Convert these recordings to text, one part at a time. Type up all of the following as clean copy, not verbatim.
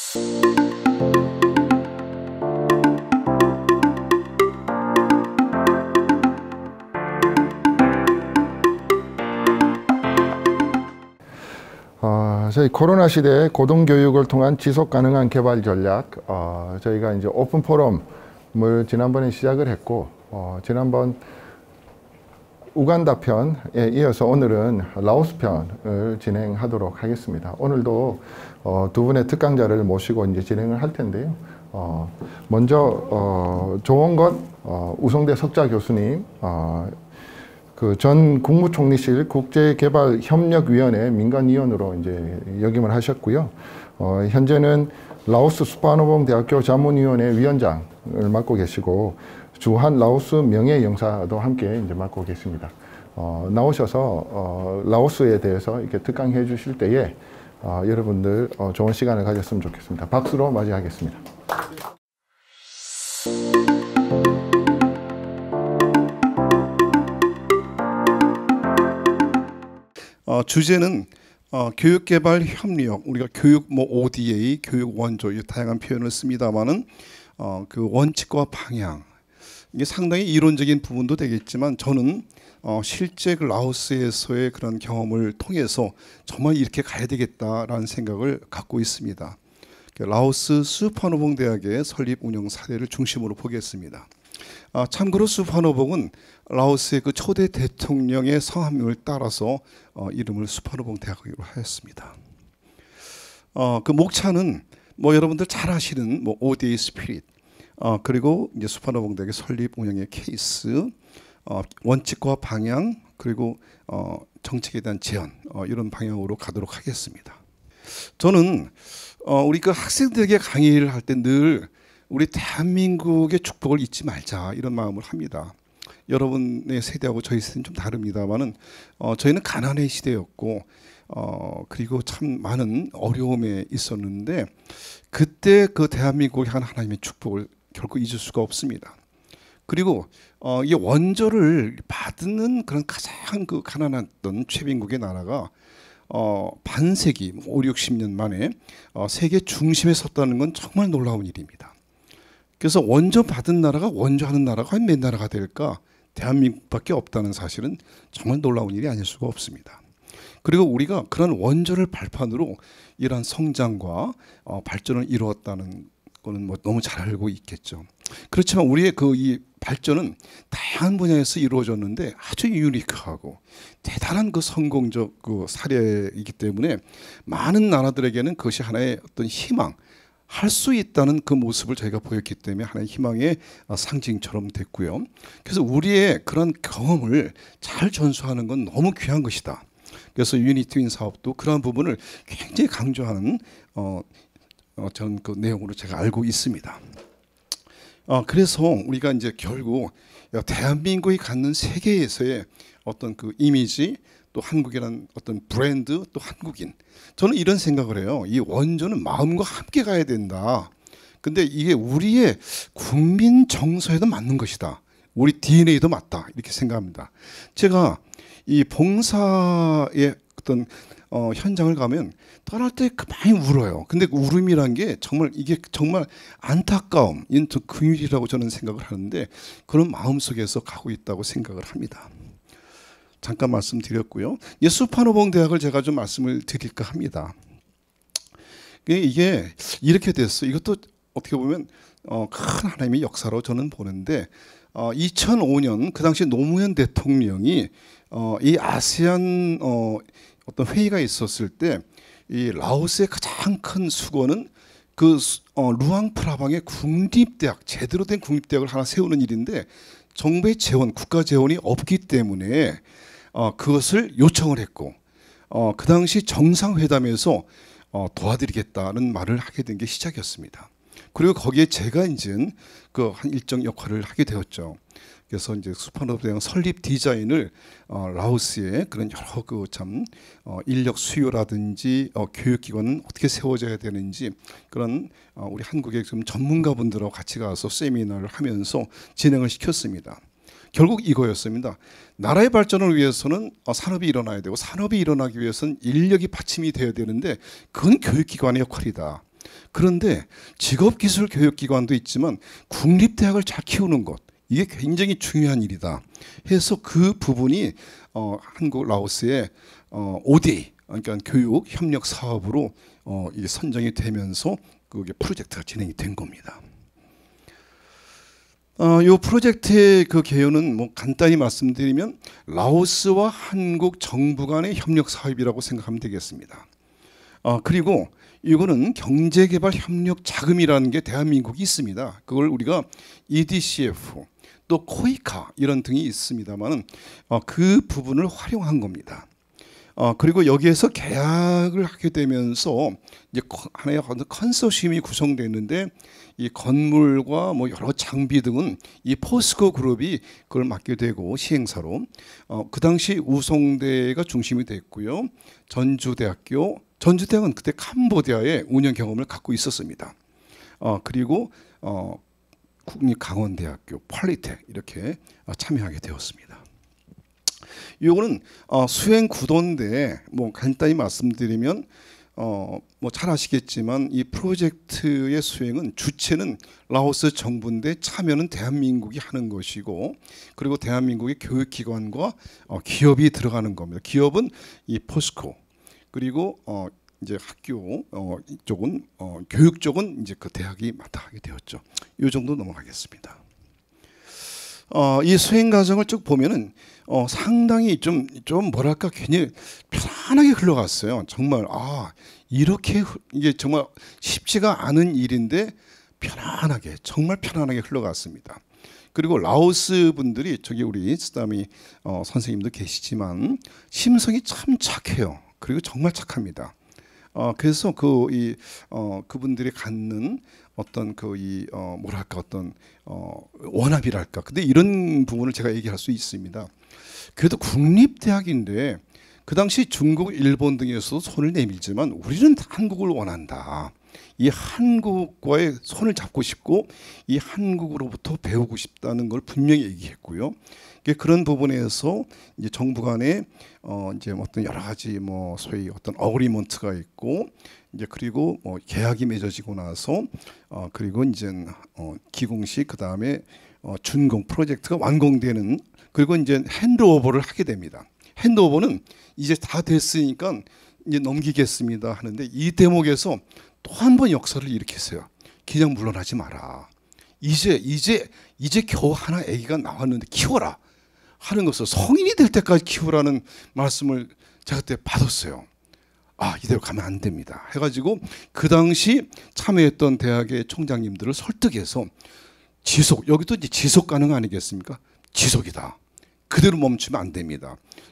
저희 코로나 시대에 고등교육을 통한 지속 가능한 개발 전략, 저희가 이제 오픈 포럼을 지난번에 시작을 했고, 지난번 우간다 편에 이어서 오늘은 라오스 편을 진행하도록 하겠습니다. 오늘도 두 분의 특강자를 모시고 이제 진행을 할 텐데요. 먼저 조원건 우성대 석좌 교수님, 그 전 국무총리실 국제개발협력위원회 민간위원으로 이제 역임을 하셨고요. 현재는 라오스 수파노봉 대학교 자문위원회 위원장을 맡고 계시고 주한 라오스 명예영사도 함께 이제 맡고 계십니다. 나오셔서 라오스에 대해서 이렇게 특강해 주실 때에 여러분들 좋은 시간을 가졌으면 좋겠습니다. 박수로 맞이하겠습니다. 주제는 교육개발 협력, 우리가 교육 ODA, 교육 원조 이 다양한 표현을 씁니다만은 그 원칙과 방향, 이게 상당히 이론적인 부분도 되겠지만 저는 실제 그 라오스에서의 그런 경험을 통해서 정말 이렇게 가야 되겠다라는 생각을 갖고 있습니다. 라오스 수파노봉 대학의 설립 운영 사례를 중심으로 보겠습니다. 참고로 수파노봉은 라오스의 그 초대 대통령의 성함을 따라서 이름을 수파노봉 대학으로 하였습니다. 그 목차는 여러분들 잘 아시는 ODA 스피릿, 그리고 이제 수파노봉 대학의 설립 운영의 케이스, 원칙과 방향, 그리고 정책에 대한 제안, 이런 방향으로 가도록 하겠습니다. 저는 우리 그 학생들에게 강의를 할 때 늘 우리 대한민국의 축복을 잊지 말자 이런 마음을 합니다. 여러분의 세대하고 저희 세대는 좀 다릅니다만은 저희는 가난의 시대였고 그리고 참 많은 어려움에 있었는데 그때 그 대한민국이 한 하나님의 축복을 결코 잊을 수가 없습니다. 그리고 이 원조를 받는 그런 가장 그 가난했던 최빈국의 나라가 반세기 5, 60년 만에 세계 중심에 섰다는 건 정말 놀라운 일입니다. 그래서 원조 받은 나라가 원조하는 나라가 몇 나라가 될까? 대한민국밖에 없다는 사실은 정말 놀라운 일이 아닐 수가 없습니다. 그리고 우리가 그런 원조를 발판으로 이러한 성장과 발전을 이루었다는 거는 너무 잘 알고 있겠죠. 그렇지만 우리의 이 발전은 다양한 분야에서 이루어졌는데 아주 유니크하고 대단한 그 성공적 그 사례이기 때문에 많은 나라들에게는 그것이 하나의 어떤 희망, 할 수 있다는 그 모습을 저희가 보였기 때문에 하나의 희망의 상징처럼 됐고요. 그래서 우리의 그런 경험을 잘 전수하는 건 너무 귀한 것이다. 그래서 유니티윈 사업도 그러한 부분을 굉장히 강조하는 저는 그 내용으로 제가 알고 있습니다. 그래서 우리가 이제 결국 대한민국이 갖는 세계에서의 어떤 그 이미지, 또 한국이라는 어떤 브랜드, 또 한국인, 저는 이런 생각을 해요. 이 원조는 마음과 함께 가야 된다. 근데 이게 우리의 국민 정서에도 맞는 것이다. 우리 DNA도 맞다. 이렇게 생각합니다. 제가 이 봉사의 어떤 현장을 가면 떠날 때 많이 울어요. 근데 그 울음이란 게 정말 이게 정말 안타까움, 긍휼이라고 저는 생각을 하는데 그런 마음 속에서 가고 있다고 생각을 합니다. 잠깐 말씀드렸고요. 수파노봉 대학을 제가 좀 말씀을 드릴까 합니다. 이게 이렇게 됐어요. 이것도 어떻게 보면 큰 하나님의 역사로 저는 보는데 2005년 그 당시 노무현 대통령이 이 아세안 어떤 회의가 있었을 때 이 라오스의 가장 큰 수고는 그 루앙프라방의 국립대학, 제대로 된 국립대학을 하나 세우는 일인데 정부의 재원, 국가 재원이 없기 때문에 그것을 요청을 했고 그 당시 정상회담에서 도와드리겠다는 말을 하게 된 게 시작이었습니다. 그리고 거기에 제가 이제 그 한 일정 역할을 하게 되었죠. 그래서 이제 수파노봉 대학 설립 디자인을 라오스의 그런 여러 그 참 인력 수요라든지 교육기관은 어떻게 세워져야 되는지 그런 우리 한국의 좀 전문가분들하고 같이 가서 세미나를 하면서 진행을 시켰습니다. 결국 이거였습니다. 나라의 발전을 위해서는 산업이 일어나야 되고 산업이 일어나기 위해서는 인력이 받침이 되어야 되는데 그건 교육기관의 역할이다. 그런데 직업기술교육기관도 있지만 국립대학을 잘 키우는 것, 이게 굉장히 중요한 일이다 해서 그 부분이 한국 라오스의 ODA, 그러니까 교육 협력 사업으로 이게 선정이 되면서 그게 프로젝트가 진행이 된 겁니다. 이 프로젝트의 그 개요는 뭐 간단히 말씀드리면 라오스와 한국 정부 간의 협력 사업이라고 생각하면 되겠습니다. 그리고 이거는 경제개발 협력 자금이라는 게 대한민국이 있습니다. 그걸 우리가 EDCF 또 코이카 이런 등이 있습니다만은 그 부분을 활용한 겁니다. 그리고 여기에서 계약을 하게 되면서 이제 하나의 컨소시엄이 구성됐는데 이 건물과 뭐 여러 장비 등은 이 포스코 그룹이 그걸 맡게 되고 시행사로 그 당시 우송대가 중심이 됐고요. 전주대학은 그때 캄보디아의 운영 경험을 갖고 있었습니다. 그리고 국립강원대학교, 폴리텍 이렇게 참여하게 되었습니다. 이거는 수행 구도인데 뭐 간단히 말씀드리면 뭐 잘 아시겠지만 이 프로젝트의 수행은 주체는 라오스 정부인데 참여는 대한민국이 하는 것이고 그리고 대한민국의 교육기관과 기업이 들어가는 겁니다. 기업은 이 포스코 그리고 이제 학교 이쪽은 교육 쪽은 이제 그 대학이 맡아 하게 되었죠. 이 정도 넘어가겠습니다. 이 수행 과정을 쭉 보면은 상당히 좀 뭐랄까 괜히 편안하게 흘러갔어요. 정말 이렇게 이게 정말 쉽지가 않은 일인데 편안하게 정말 편안하게 흘러갔습니다. 그리고 라오스 분들이 저기 우리 스다미 선생님도 계시지만 심성이 참 착해요. 그리고 정말 착합니다. 그래서 그분들이 갖는 어떤 뭐랄까 어떤 원합이랄까. 근데 이런 부분을 제가 얘기할 수 있습니다. 그래도 국립대학인데 그 당시 중국, 일본 등에서도 손을 내밀지만 우리는 한국을 원한다. 이 한국과의 손을 잡고 싶고 이 한국으로부터 배우고 싶다는 걸 분명히 얘기했고요. 그런 부분에서 이제 정부 간에 이제 어떤 여러 가지 뭐 소위 어떤 어그리먼트가 있고 이제 그리고 계약이 맺어지고 나서 그리고 이제 기공식 그 다음에 준공 프로젝트가 완공되는 그리고 이제 핸드오버를 하게 됩니다. 핸드오버는 이제 다 됐으니까 이제 넘기겠습니다 하는데 이 대목에서 또 한 번 역사를 일으켰어요. 그냥 물러나지 마라. 이제 겨우 하나 아기가 나왔는데 키워라 하는 것을 성인이 될 때까지 키우라는 말씀을 제가 그때 받았어요. 이대로 가면 안 됩니다. 해가지고 그 당시 참여했던 대학의 총장님들을 설득해서 여기도 이제 지속 가능 아니겠습니까? 지속이다. 그대로 멈추면 안 됩니다.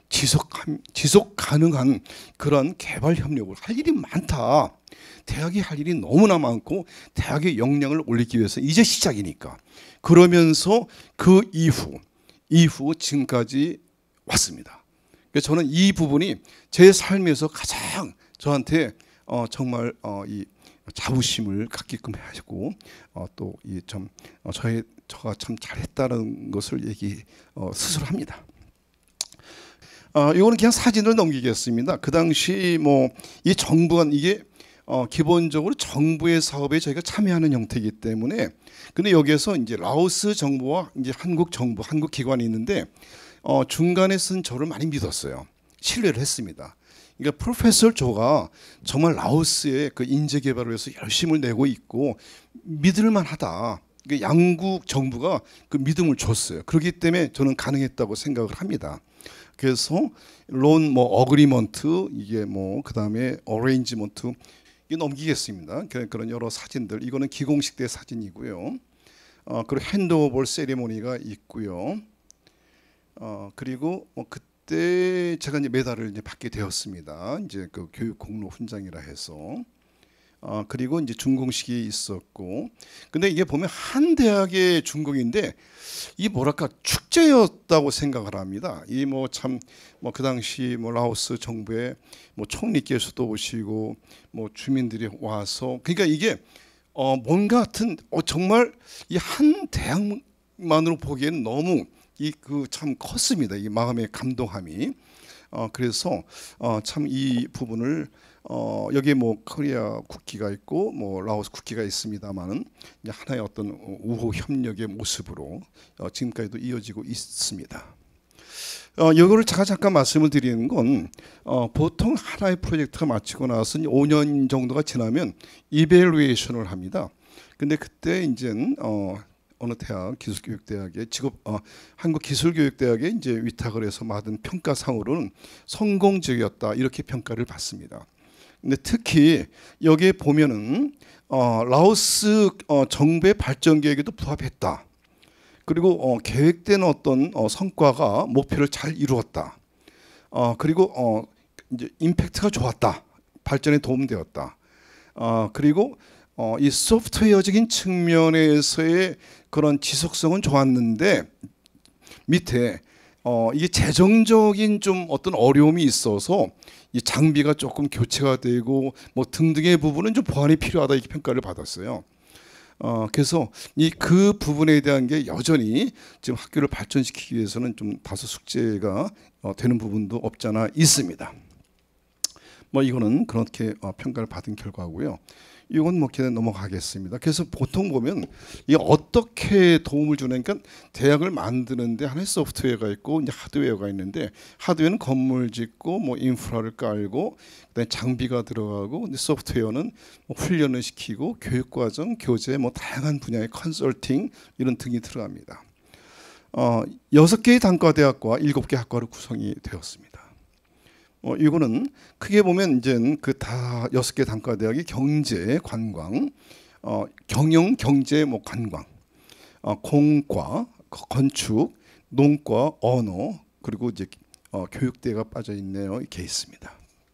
지속 가능한 그런 개발 협력을 할 일이 많다. 대학이 할 일이 너무나 많고 대학의 역량을 올리기 위해서 이제 시작이니까. 그러면서 그 이후 지금까지 왔습니다. 그래서 저는 이 부분이 제 삶에서 가장 저한테 정말 이 자부심을 갖게끔 해주고 또 이 좀 저가 참 잘했다는 것을 스스로 합니다. 이거는 그냥 사진을 넘기겠습니다. 그 당시 뭐 이 정부가 이게 기본적으로 정부의 사업에 저희가 참여하는 형태이기 때문에 근데 여기에서 이제 라오스 정부와 이제 한국 정부, 한국 기관이 있는데 중간에 쓴 저를 많이 믿었어요. 신뢰를 했습니다. 그러니까 프로페서 조가 정말 라오스의 그 인재 개발을 위해서 열심을 내고 있고 믿을 만하다. 그러니까 양국 정부가 그 믿음을 줬어요. 그렇기 때문에 저는 가능했다고 생각을 합니다. 그래서 론 어그리먼트 이게 그다음에 어레인지먼트 이게 넘기겠습니다. 그런 여러 사진들 이거는 기공식 때 사진이고요. 그리고 핸드오버 세리머니가 있고요. 그리고 그때 제가 이제 메달을 이제 받게 되었습니다. 이제 그 교육 공로 훈장이라 해서. 그리고 이제 준공식이 있었고, 근데 이게 보면 한 대학의 준공인데 이 뭐랄까 축제였다고 생각을 합니다. 이 그 당시 라오스 정부의 총리께서도 오시고 주민들이 와서 그러니까 이게 뭔가 같은 정말 이 한 대학만으로 보기에는 너무 참 컸습니다. 이 마음의 감동함이. 그래서 참 이 부분을 여기에 뭐 코리아 국기가 있고 뭐 라오스 국기가 있습니다만은 이제 하나의 어떤 우호 협력의 모습으로 지금까지도 이어지고 있습니다. 이거를 제가 잠깐 말씀을 드리는 건 보통 하나의 프로젝트가 마치고 나서 5년 정도가 지나면 이벨루에이션을 합니다. 근데 그때 이제는 어느 대학 기술교육대학에 한국기술교육대학에 이제 위탁을 해서 받은 평가상으로는 성공적이었다 이렇게 평가를 받습니다. 근데 특히 여기에 보면은 라오스 정부의 발전 계획에도 부합했다. 그리고 계획된 어떤 성과가 목표를 잘 이루었다. 그리고 이제 임팩트가 좋았다. 발전에 도움되었다. 그리고 이 소프트웨어적인 측면에서의 그런 지속성은 좋았는데 밑에 이게 재정적인 좀 어떤 어려움이 있어서 이 장비가 조금 교체가 되고 뭐 등등의 부분은 좀 보완이 필요하다 이렇게 평가를 받았어요. 그래서 그 부분에 대한 게 여전히 지금 학교를 발전시키기 위해서는 좀 다소 숙제가 되는 부분도 없지 않아 있습니다. 뭐 이거는 그렇게 평가를 받은 결과고요. 이건 뭐 그냥 넘어가겠습니다. 그래서 보통 보면 이게 어떻게 도움을 주는, 그러니까 대학을 만드는데 하나의 소프트웨어가 있고 이제 하드웨어가 있는데, 하드웨어는 건물 짓고 뭐 인프라를 깔고 그다음에 장비가 들어가고, 근데 소프트웨어는 뭐 훈련을 시키고 교육과정, 교재, 뭐 다양한 분야의 컨설팅 이런 등이 들어갑니다. 6개의 단과대학과 7개 학과로 구성이 되었습니다. 이거는 크게 보면 이제 그 다 6개 단과대학이 경제, 관광, 경영, 경제, 뭐 관광, 공과, 건축, 농과, 언어, 그리고 이제 교육대가 빠져 있네요. 이렇게 있습니다.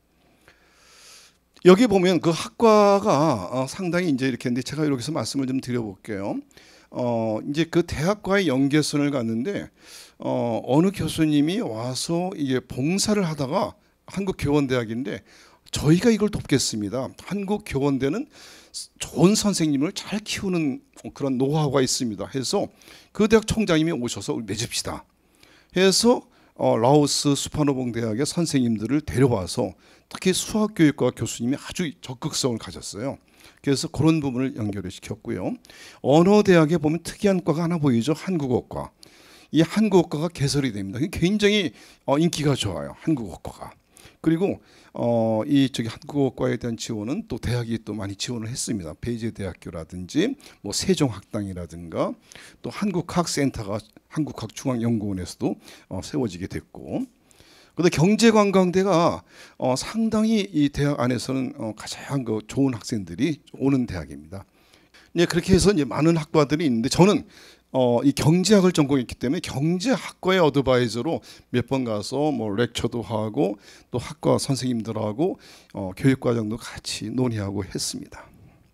여기 보면 그 학과가 상당히 이제 이렇게 있는데, 제가 여기서 말씀을 좀 드려볼게요. 이제 그 대학과의 연계선을 갔는데 어느 교수님이 와서 이게 봉사를 하다가, 한국교원대학인데 저희가 이걸 돕겠습니다. 한국교원대는 좋은 선생님을 잘 키우는 그런 노하우가 있습니다. 해서 그 대학 총장님이 오셔서 맺읍시다 해서 라오스 수파노봉 대학의 선생님들을 데려와서 특히 수학교육과 교수님이 아주 적극성을 가졌어요. 그래서 그런 부분을 연결을 시켰고요. 언어대학에 보면 특이한 과가 하나 보이죠. 한국어과. 이 한국어과가 개설이 됩니다. 굉장히 인기가 좋아요. 한국어과가. 그리고 저기 한국어과에 대한 지원은 또 대학이 또 많이 지원을 했습니다. 베이제대학교라든지 뭐 세종학당이라든가 또 한국학센터가 한국학중앙연구원에서도 세워지게 됐고, 그런데 경제관광대가 상당히 이 대학 안에서는 가장 좋은 학생들이 오는 대학입니다. 네, 그렇게 해서 이제 많은 학과들이 있는데, 저는 이 경제학을 전공했기 때문에 경제학과의 어드바이저로 몇 번 가서 뭐 렉처도 하고 또 학과 선생님들하고 교육과정도 같이 논의하고 했습니다.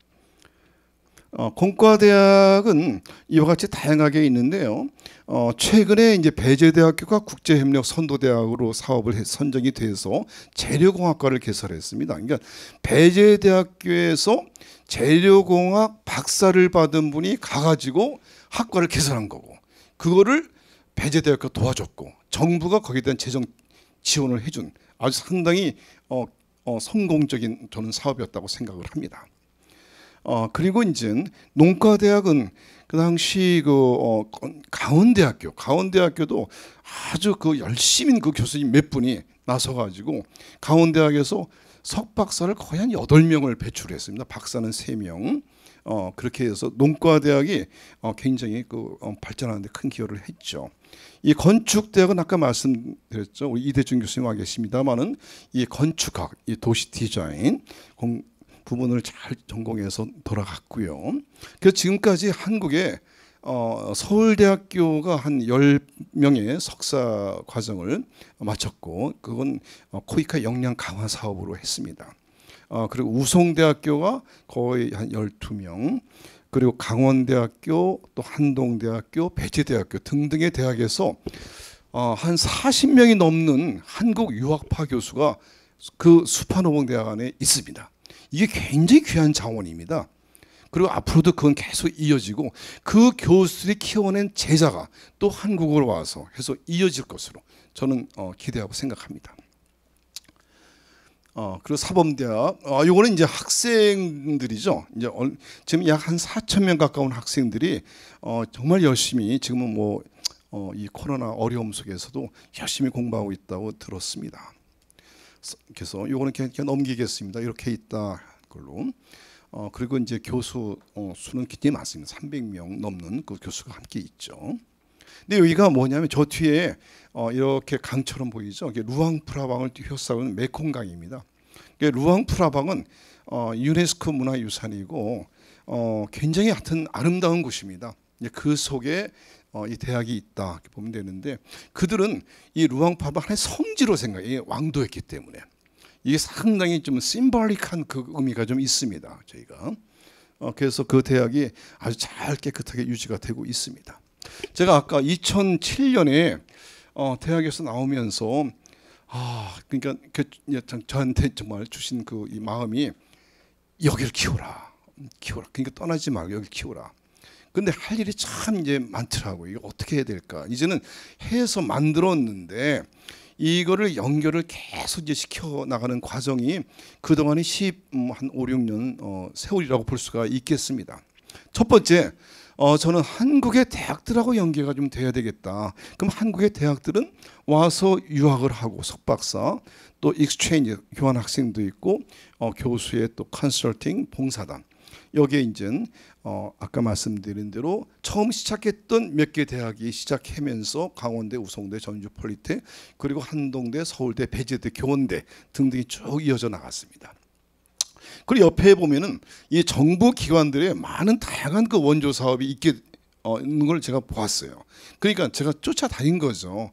공과대학은 이와 같이 다양하게 있는데요. 최근에 이제 배재대학교가 국제협력 선도대학으로 사업을 선정이 돼서 재료공학과를 개설했습니다. 그러니까 배재대학교에서 재료공학 박사를 받은 분이 가가지고 학과를 개설한 거고, 그거를 배재대학교가 도와줬고 정부가 거기에 대한 재정 지원을 해준 아주 상당히 성공적인 저는 사업이었다고 생각을 합니다. 그리고 이제 농과대학은 그 당시 강원대학교도 아주 열심인 그 교수님 몇 분이 나서가지고 강원대학에서 석박사를 거의 한 8명을 배출했습니다. 박사는 3명. 그렇게 해서 농과대학이 굉장히 발전하는 데 큰 기여를 했죠. 이 건축대학은 아까 말씀드렸죠. 우리 이대준 교수님 와 계십니다만은 이 건축학, 이 도시 디자인 부분을 잘 전공해서 돌아갔고요. 그래서 지금까지 한국에 서울대학교가 한 10명의 석사 과정을 마쳤고, 그건 코이카 역량 강화 사업으로 했습니다. 그리고 우송대학교가 거의 한 12명, 그리고 강원대학교, 또 한동대학교, 배재대학교 등등의 대학에서 한 40명이 넘는 한국 유학파 교수가 그 수파노봉대학 안에 있습니다. 이게 굉장히 귀한 자원입니다. 그리고 앞으로도 그건 계속 이어지고, 그 교수들이 키워낸 제자가 또 한국으로 와서 해서 이어질 것으로 저는 기대하고 생각합니다. 그리고 사범대학. 요거는 이제 학생들이죠. 이제 지금 약 한 4천 명 가까운 학생들이 정말 열심히 지금은 뭐 이 코로나 어려움 속에서도 열심히 공부하고 있다고 들었습니다. 그래서 요거는 그냥 넘기겠습니다. 이렇게 있다 걸로. 그리고 이제 교수 수는 굉장히 많습니다. 300명 넘는 그 교수가 함께 있죠. 근데 여기가 뭐냐면 저 뒤에 이렇게 강처럼 보이죠. 루앙프라방을 휘어싸고는 메콩강입니다. 루앙프라방은 유네스코 문화유산이고 굉장히 하여튼 아름다운 곳입니다. 그 속에 이 대학이 있다 이렇게 보면 되는데, 그들은 이 루앙프라방 하나의 성지로 생각해. 왕도였기 때문에 이게 상당히 좀 심볼릭한 그 의미가 좀 있습니다. 저희가 그래서 그 대학이 아주 잘 깨끗하게 유지가 되고 있습니다. 제가 아까 2007년에 대학에서 나오면서 그러니까 저한테 정말 주신 그 이 마음이 여기를 키워라. 그러니까 떠나지 말고 여기 키워라. 근데 할 일이 참 이제 많더라고. 이거 어떻게 해야 될까? 이제는 해서 만들었는데 이거를 연결을 계속 이제 시켜 나가는 과정이 그동안의 한 5, 6년 세월이라고 볼 수가 있겠습니다. 첫 번째, 저는 한국의 대학들하고 연계가 좀 돼야 되겠다. 그럼 한국의 대학들은 와서 유학을 하고 석박사, 또 익스체인지 교환 학생도 있고 교수의 또 컨설팅, 봉사단. 여기에 이제 아까 말씀드린 대로 처음 시작했던 몇 개 대학이 시작하면서 강원대, 우송대, 전주 폴리텍, 그리고 한동대, 서울대, 배재대, 교원대 등등이 쭉 이어져 나갔습니다. 그리고 옆에 보면은 이 정부 기관들의 많은 다양한 그 원조 사업이 있는 걸 제가 보았어요. 그러니까 제가 쫓아다닌 거죠.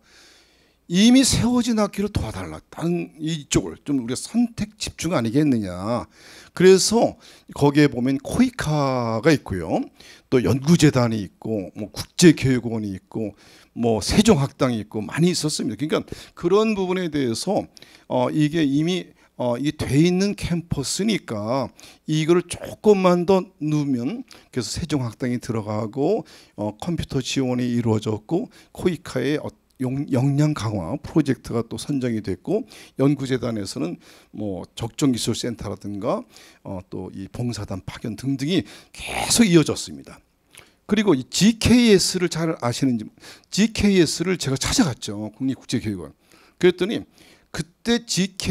이미 세워진 학교를 도와달라. 다른 이쪽을 좀 우리가 선택 집중 아니겠느냐. 그래서 거기에 보면 코이카가 있고요. 또 연구재단이 있고, 뭐 국제교육원이 있고, 뭐 세종학당이 있고 많이 있었습니다. 그러니까 그런 부분에 대해서 이게 이미 이 돼 있는 캠퍼스니까 이거를 조금만 더 누우면, 그래서 세종학당이 들어가고 컴퓨터 지원이 이루어졌고, 코이카의 역량 강화 프로젝트가 또 선정이 됐고, 연구재단에서는 뭐 적정기술센터라든가 또 이 봉사단 파견 등등이 계속 이어졌습니다. 그리고 이 GKS를 잘 아시는지, GKS를 제가 찾아갔죠. 국립국제교육원. 그랬더니 그때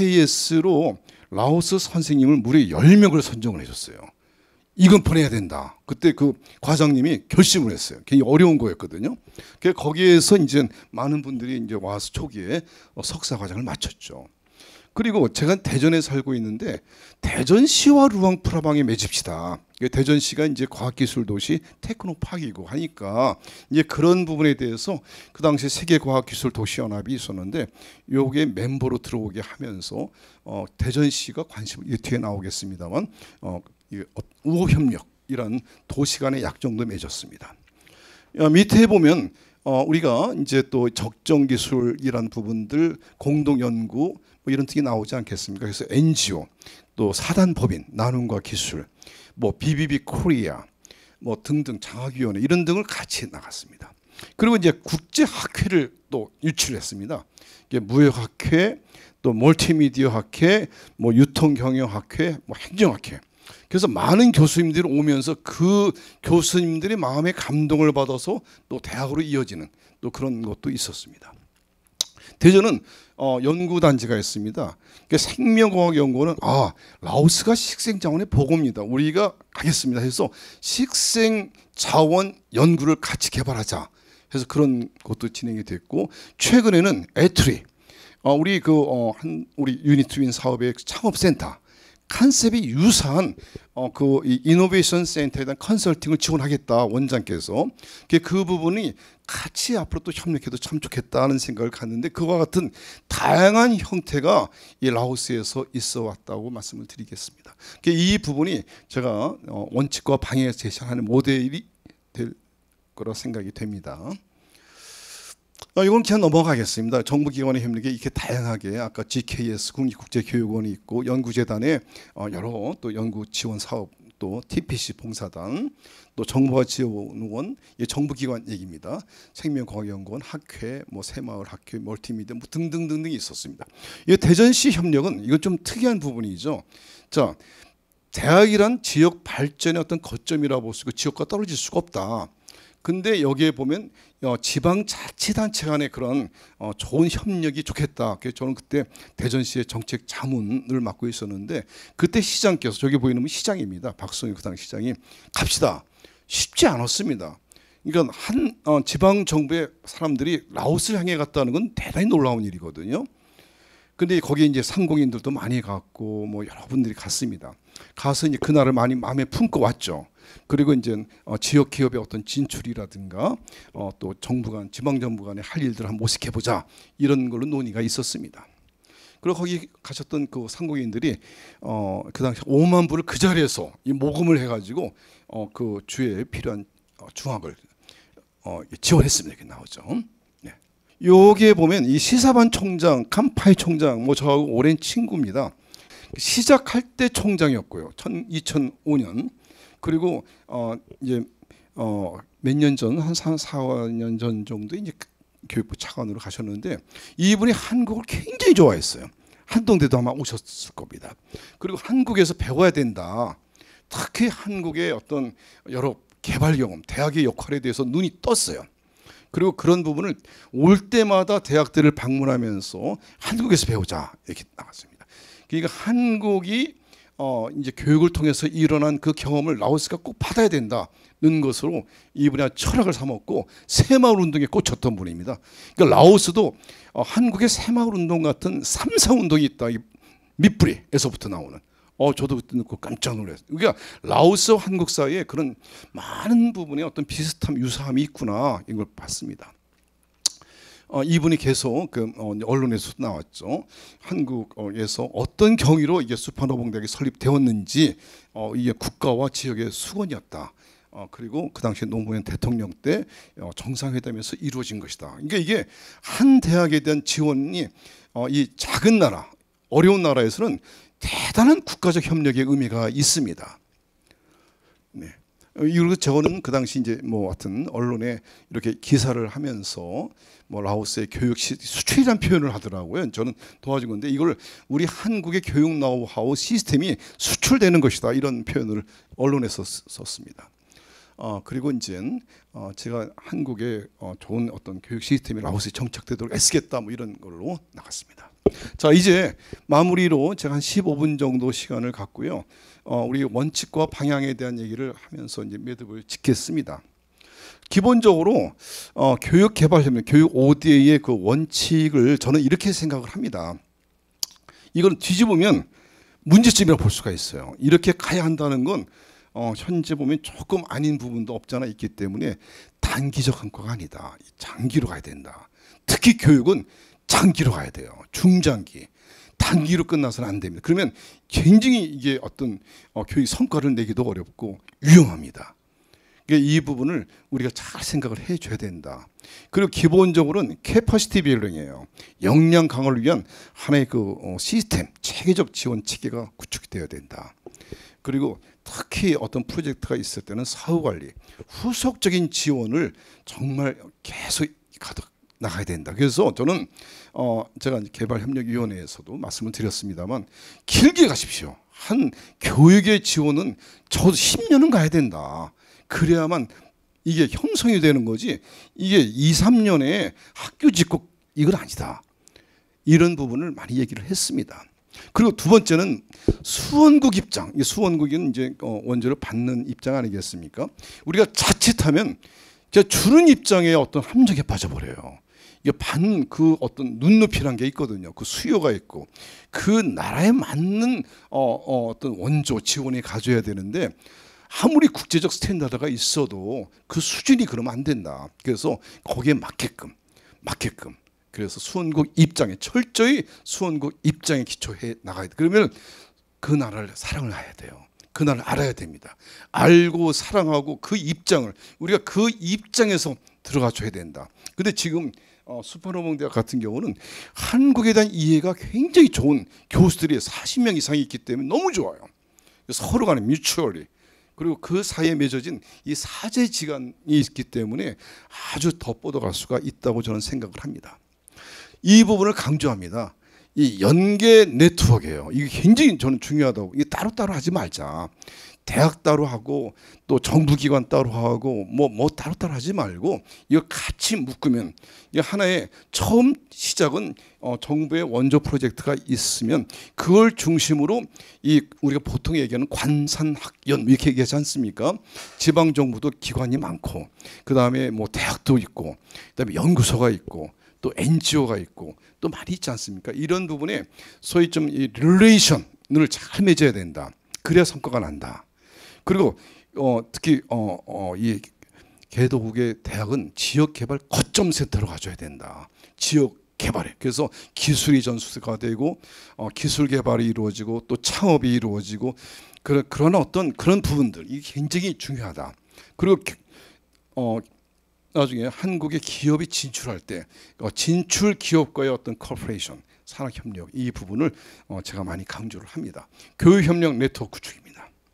GKS로 라오스 선생님을 무려 10명을 선정을 해줬어요. 이건 보내야 된다. 그때 그 과장님이 결심을 했어요. 굉장히 어려운 거였거든요. 거기에서 이제 많은 분들이 이제 와서 초기에 석사 과정을 마쳤죠. 그리고 제가 대전에 살고 있는데 대전시와 루앙프라방에 맺읍시다. 대전시가 이제 과학기술도시 테크노파크이고 하니까 이제 그런 부분에 대해서 그 당시에 세계과학기술도시연합이 있었는데 요게 멤버로 들어오게 하면서 대전시가 관심을, 이 뒤에 나오겠습니다만 우호협력이란 도시 간의 약정도 맺었습니다. 밑에 보면 우리가 이제 또 적정기술이란 부분들, 공동연구 뭐 이런 등이 나오지 않겠습니까? 그래서 NGO, 또 사단법인, 나눔과 기술, 뭐 BBB 코리아, 뭐 등등 장학위원회 이런 등을 같이 나갔습니다. 그리고 이제 국제학회를 또 유치했습니다. 이게 무역학회, 또 멀티미디어 학회, 뭐 유통경영학회, 뭐 행정학회. 그래서 많은 교수님들이 오면서 그 교수님들의 마음에 감동을 받아서 또 대학으로 이어지는 또 그런 것도 있었습니다. 대전은 연구단지가 있습니다. 생명공학연구원은 라오스가 식생자원의 보고입니다. 우리가 가겠습니다 해서 식생자원 연구를 같이 개발하자 해서 그런 것도 진행이 됐고, 최근에는 애트리, 우리 유니트윈 사업의 창업센터 컨셉이 유사한 그 이노베이션 센터에 대한 컨설팅을 지원하겠다, 원장께서. 그 부분이 같이 앞으로 또 협력해도 참 좋겠다는 생각을 갖는데, 그와 같은 다양한 형태가 이 라오스에서 있어 왔다고 말씀을 드리겠습니다. 이 부분이 제가 원칙과 방향에서 제시하는 모델이 될 거라 생각이 됩니다. 이건 그냥 넘어가겠습니다. 정부기관의 협력이 이렇게 다양하게, 아까 GKS 국립국제교육원이 있고 연구재단에 여러 또 연구 지원 사업 또 TPC 봉사단, 또 정부가 지원원, 정부기관 얘기입니다. 생명과학연구원, 학회, 뭐 새마을학회, 멀티미디어 뭐 등등등등이 있었습니다. 이 대전시 협력은 이건 좀 특이한 부분이죠. 자, 대학이란 지역 발전의 어떤 거점이라고 볼 수 있고 지역과 떨어질 수가 없다. 근데 여기에 보면 지방자치단체 간의 그런 좋은 협력이 좋겠다. 그래서 저는 그때 대전시의 정책 자문을 맡고 있었는데 그때 시장께서 저기 보이는 분 시장입니다. 박성희 그 당시 시장이 갑시다. 쉽지 않았습니다. 그러니까 한 지방 정부의 사람들이 라오스를 향해 갔다는 건 대단히 놀라운 일이거든요. 근데 거기에 이제 상공인들도 많이 갔고 뭐 여러분들이 갔습니다. 가서 이제 그날을 많이 마음에 품고 왔죠. 그리고 이제 지역 기업의 어떤 진출이라든가 또 정부 간, 지방 정부 간에 할 일들을 한번 모색해 보자 이런 걸로 논의가 있었습니다. 그리고 거기 가셨던 그 상공인들이 그 당시 5만 불을 그 자리에서 이 모금을 해가지고 그 주에 필요한 중학을 지원했습니다. 이렇게 나오죠. 네. 여기에 보면 이 시사반 총장, 간파이 총장, 뭐 저하고 오랜 친구입니다. 시작할 때 총장이었고요. 2005년. 그리고 이제 몇 년 전, 한 4, 5년 전 정도 이제 교육부 차관으로 가셨는데 이분이 한국을 굉장히 좋아했어요. 한동대도 아마 오셨을 겁니다. 그리고 한국에서 배워야 된다. 특히 한국의 어떤 여러 개발 경험, 대학의 역할에 대해서 눈이 떴어요. 그리고 그런 부분을 올 때마다 대학들을 방문하면서 한국에서 배우자 이렇게 나갔습니다. 그러니까 한국이 이제 교육을 통해서 일어난 그 경험을 라오스가 꼭 받아야 된다는 것으로 이분이 철학을 삼았고 새마을 운동에 꽂혔던 분입니다. 그러니까 라오스도 한국의 새마을 운동 같은 3사 운동이 있다. 이 밑뿌리에서부터 나오는. 저도 그때 듣고 깜짝 놀랐어요. 그러니까 라오스와 한국 사이에 그런 많은 부분에 어떤 비슷함, 유사함이 있구나 이걸 봤습니다. 이분이 계속 그 언론에서도 나왔죠. 한국에서 어떤 경위로 이게 수판호봉대학이 설립되었는지 이게 국가와 지역의 수건이었다. 그리고 그 당시 노무현 대통령 때 정상회담에서 이루어진 것이다. 그러니까 이게 한 대학에 대한 지원이 이 작은 나라, 어려운 나라에서는 대단한 국가적 협력의 의미가 있습니다. 네. 이리고 저는 그 당시 이제 뭐 하여튼 언론에 이렇게 기사를 하면서 뭐 라오스의 교육 수출이라는 표현을 하더라고요. 저는 도와준 건데 이걸 우리 한국의 교육 노하우 시스템이 수출되는 것이다 이런 표현을 언론에서 썼습니다. 그리고 이제 제가 한국의 좋은 어떤 교육 시스템이 라오스에 정착되도록 애쓰겠다 뭐 이런 걸로 나갔습니다. 자, 이제 마무리로 제가 한 15분 정도 시간을 갖고요. 우리 원칙과 방향에 대한 얘기를 하면서 이제 매듭을 짓겠습니다. 기본적으로 교육개발협력, 교육 ODA의 그 원칙을 저는 이렇게 생각을 합니다. 이건 뒤집으면 문제점이라고 볼 수가 있어요. 이렇게 가야 한다는 건 현재 보면 조금 아닌 부분도 없잖아 있기 때문에 단기적 성과가 아니다. 장기로 가야 된다. 특히 교육은 장기로 가야 돼요. 중장기. 단기로 끝나서는 안 됩니다. 그러면 굉장히 이게 어떤 교육 성과를 내기도 어렵고 위험합니다. 그러니까 이 부분을 우리가 잘 생각을 해줘야 된다. 그리고 기본적으로는 캐퍼시티 빌딩이에요. 역량 강화를 위한 하나의 그 시스템, 체계적 지원 체계가 구축이 되어야 된다. 그리고 특히 어떤 프로젝트가 있을 때는 사후관리, 후속적인 지원을 정말 계속 가득 나가야 된다. 그래서 저는 제가 개발협력위원회에서도 말씀을 드렸습니다만 길게 가십시오. 한 교육의 지원은 적어도 10년은 가야 된다. 그래야만 이게 형성이 되는 거지 이게 2, 3년에 학교 짓고 이건 아니다. 이런 부분을 많이 얘기를 했습니다. 그리고 두 번째는 수원국 입장. 수원국은 이제 원조를 받는 입장 아니겠습니까? 우리가 자칫하면 주는 입장에 어떤 함정에 빠져버려요. 이게 그 어떤 눈높이란 게 있거든요. 그 수요가 있고 그 나라에 맞는 어떤 원조 지원이 가져야 되는데 아무리 국제적 스탠다드가 있어도 그 수준이 그러면 안 된다. 그래서 거기에 맞게끔 그래서 수원국 입장에 철저히 수원국 입장에 기초해 나가야 돼. 그러면 그 나라를 사랑을 해야 돼요. 그 나라를 알아야 됩니다. 알고 사랑하고 그 입장을 우리가 그 입장에서 들어가 줘야 된다. 근데 지금 수판호봉대학 같은 경우는 한국에 대한 이해가 굉장히 좋은 교수들이 40명 이상이 있기 때문에 너무 좋아요. 서로 간에 뮤추얼리 그리고 그 사이에 맺어진 이 사제지간이 있기 때문에 아주 더 뻗어갈 수가 있다고 저는 생각을 합니다. 이 부분을 강조합니다. 이 연계 네트워크예요. 이게 굉장히 저는 중요하다고. 이게 따로따로 하지 말자. 대학 따로 하고 또 정부기관 따로 하고 뭐 따로따로 하지 말고 이거 같이 묶으면 이게 하나의 처음 시작은 정부의 원조 프로젝트가 있으면 그걸 중심으로 이 우리가 보통 얘기하는 관산학연 이렇게 얘기하지 않습니까? 지방 정부도 기관이 많고 그 다음에 뭐 대학도 있고 그 다음에 연구소가 있고 또 NGO가 있고 또 많이 있지 않습니까? 이런 부분에 소위 좀 이 릴레이션을 잘 맺어야 된다. 그래야 성과가 난다. 그리고 특히 이 개도국의 대학은 지역 개발 거점 센터로 가져야 된다. 지역 개발에. 그래서 기술이 전수가 되고 기술 개발이 이루어지고 또 창업이 이루어지고 그런 어떤 그런 부분들 이게 굉장히 중요하다. 그리고 나중에 한국의 기업이 진출할 때 진출 기업과의 어떤 커퍼레이션, 산학협력 이 부분을 제가 많이 강조를 합니다. 교육협력 네트워크 구축입니다.